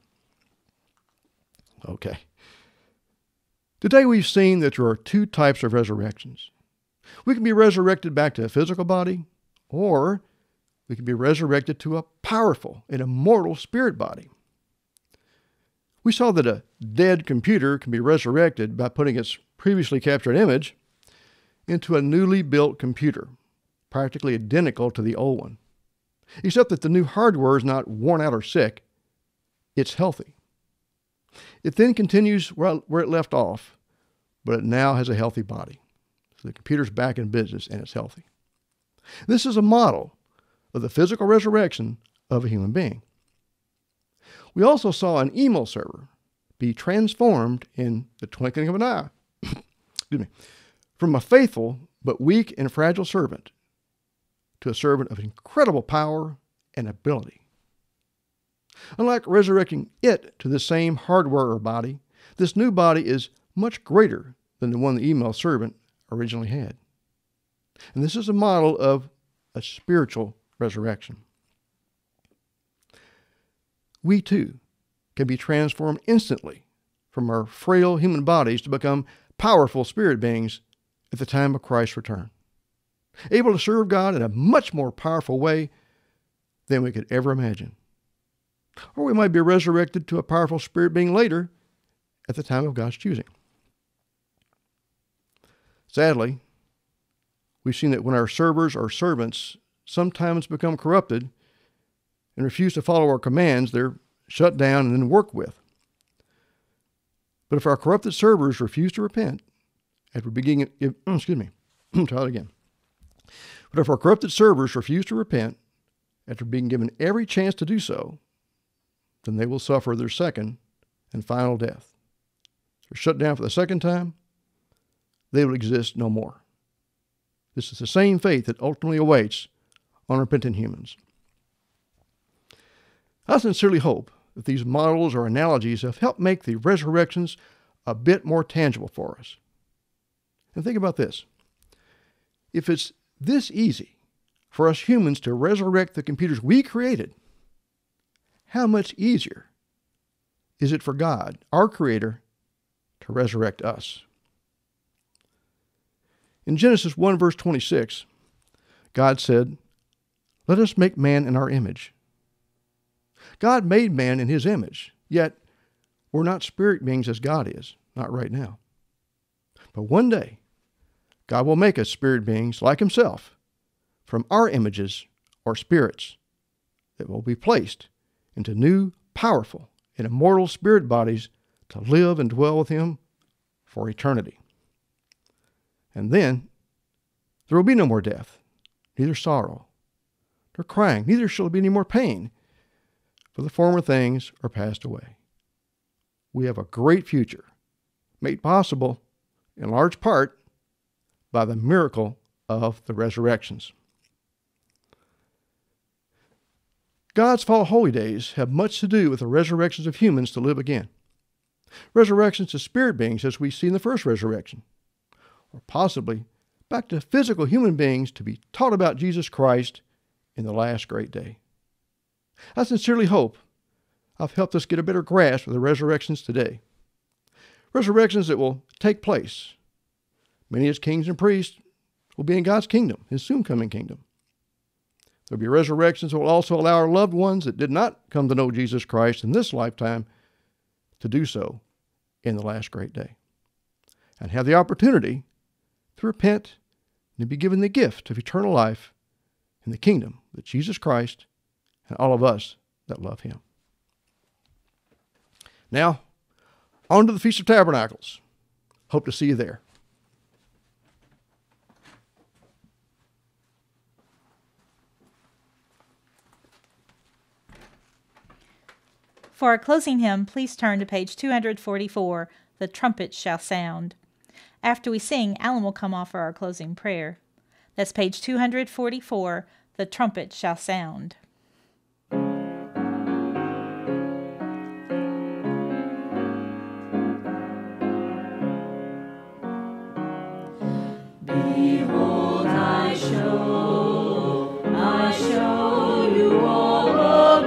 Okay. Today we've seen that there are two types of resurrections. We can be resurrected back to a physical body, or we can be resurrected to a powerful and immortal spirit body. We saw that a dead computer can be resurrected by putting its previously captured image into a newly built computer, practically identical to the old one, except that the new hardware is not worn out or sick, it's healthy. It then continues where it left off, but it now has a healthy body. So the computer's back in business and it's healthy. This is a model of the physical resurrection of a human being. We also saw an email server be transformed in the twinkling of an eye, from a faithful but weak and fragile servant to a servant of incredible power and ability. Unlike resurrecting it to the same hardware or body, this new body is much greater than the one the email servant originally had. And this is a model of a spiritual resurrection. We too can be transformed instantly from our frail human bodies to become powerful spirit beings at the time of Christ's return, able to serve God in a much more powerful way than we could ever imagine. Or we might be resurrected to a powerful spirit being later at the time of God's choosing. Sadly, we've seen that when our servers or servants sometimes become corrupted and refuse to follow our commands, they're shut down and then worked with. But if our corrupted servers refuse to repent after being, try it again. But if our corrupted servers refuse to repent after being given every chance to do so, then they will suffer their second and final death. They're shut down for the second time. They will exist no more. This is the same fate that ultimately awaits unrepentant humans. I sincerely hope that these models or analogies have helped make the resurrections a bit more tangible for us. And think about this. If it's this easy for us humans to resurrect the computers we created, how much easier is it for God, our Creator, to resurrect us? In Genesis 1 verse 26, God said, "Let us make man in our image." God made man in his image, yet we're not spirit beings as God is, not right now. But one day, God will make us spirit beings like himself from our images or spirits that will be placed into new, powerful, and immortal spirit bodies to live and dwell with him for eternity. And then there will be no more death, neither sorrow, nor crying, neither shall there be any more pain, for the former things are passed away. We have a great future, made possible in large part by the miracle of the resurrections. God's fall holy days have much to do with the resurrections of humans to live again. Resurrections to spirit beings as we see in the first resurrection, or possibly back to physical human beings to be taught about Jesus Christ in the last great day. I sincerely hope I've helped us get a better grasp of the resurrections today. Resurrections that will take place. Many as kings and priests will be in God's kingdom, his soon coming kingdom. There will be resurrections that will also allow our loved ones that did not come to know Jesus Christ in this lifetime to do so in the last great day, and have the opportunity to repent and to be given the gift of eternal life in the kingdom that Jesus Christ and all of us that love him. Now, on to the Feast of Tabernacles. Hope to see you there. For our closing hymn, please turn to page 244, "The Trumpet Shall Sound." After we sing, Alan will come offer our closing prayer. That's page 244, "The Trumpet Shall Sound." Behold, I show you all a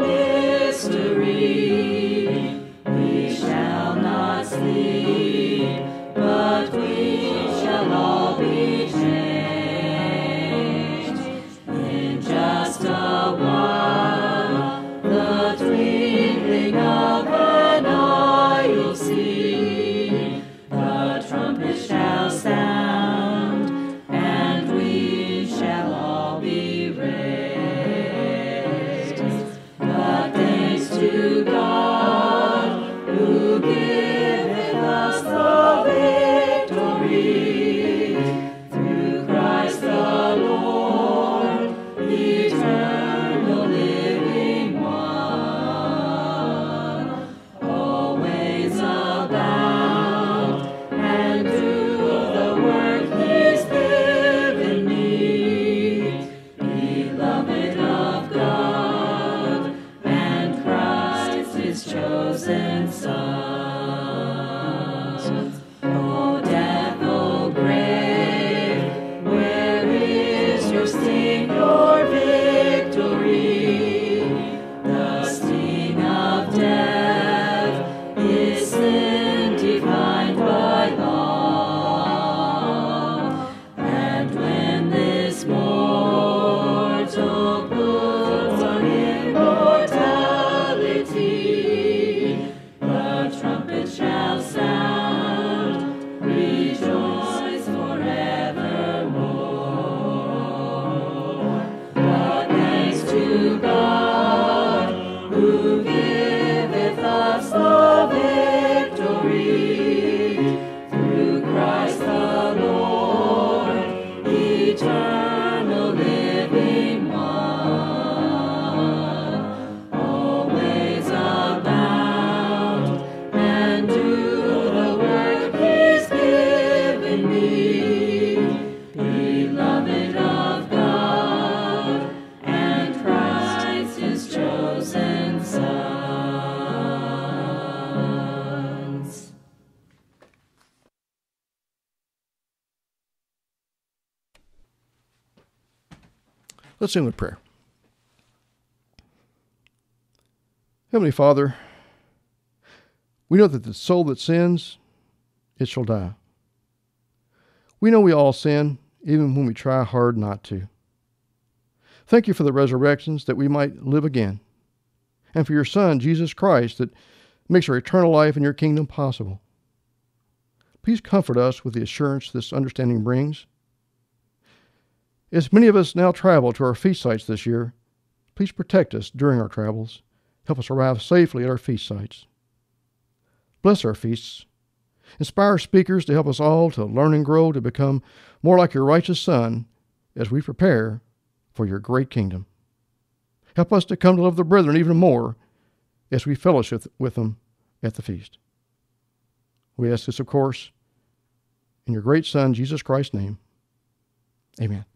mystery. We shall not sleep, but we shall all be changed. In just a while, the twinkling of an eye you'll see. The trumpet shall sound, and we shall all be raised. But thanks to God, who giveth us the victory, through Christ the Lord, eternal living one. Always abound and do the work he's given me, beloved of God, and Christ his chosen sons. O death, O grave, where is your sting, your victory? The sting of death is sin defined by law. And when this mortal puts on immortality, the trumpet shall sound, rejoice forevermore. But thanks to God, who giveth us the victory, through Christ the Lord, eternal living one. Always abound and do the work he's given me, beloved of God, and Christ his chosen sons. Let's end with prayer. Heavenly Father, we know that the soul that sins, it shall die. We know we all sin even when we try hard not to. Thank you for the resurrections that we might live again, and for your Son, Jesus Christ, that makes our eternal life in your kingdom possible. Please comfort us with the assurance this understanding brings. As many of us now travel to our feast sites this year, please protect us during our travels. Help us arrive safely at our feast sites. Bless our feasts. Inspire speakers to help us all to learn and grow to become more like your righteous Son as we prepare for your great kingdom. Help us to come to love the brethren even more as we fellowship with them at the feast. We ask this, of course, in your great Son, Jesus Christ's name. Amen.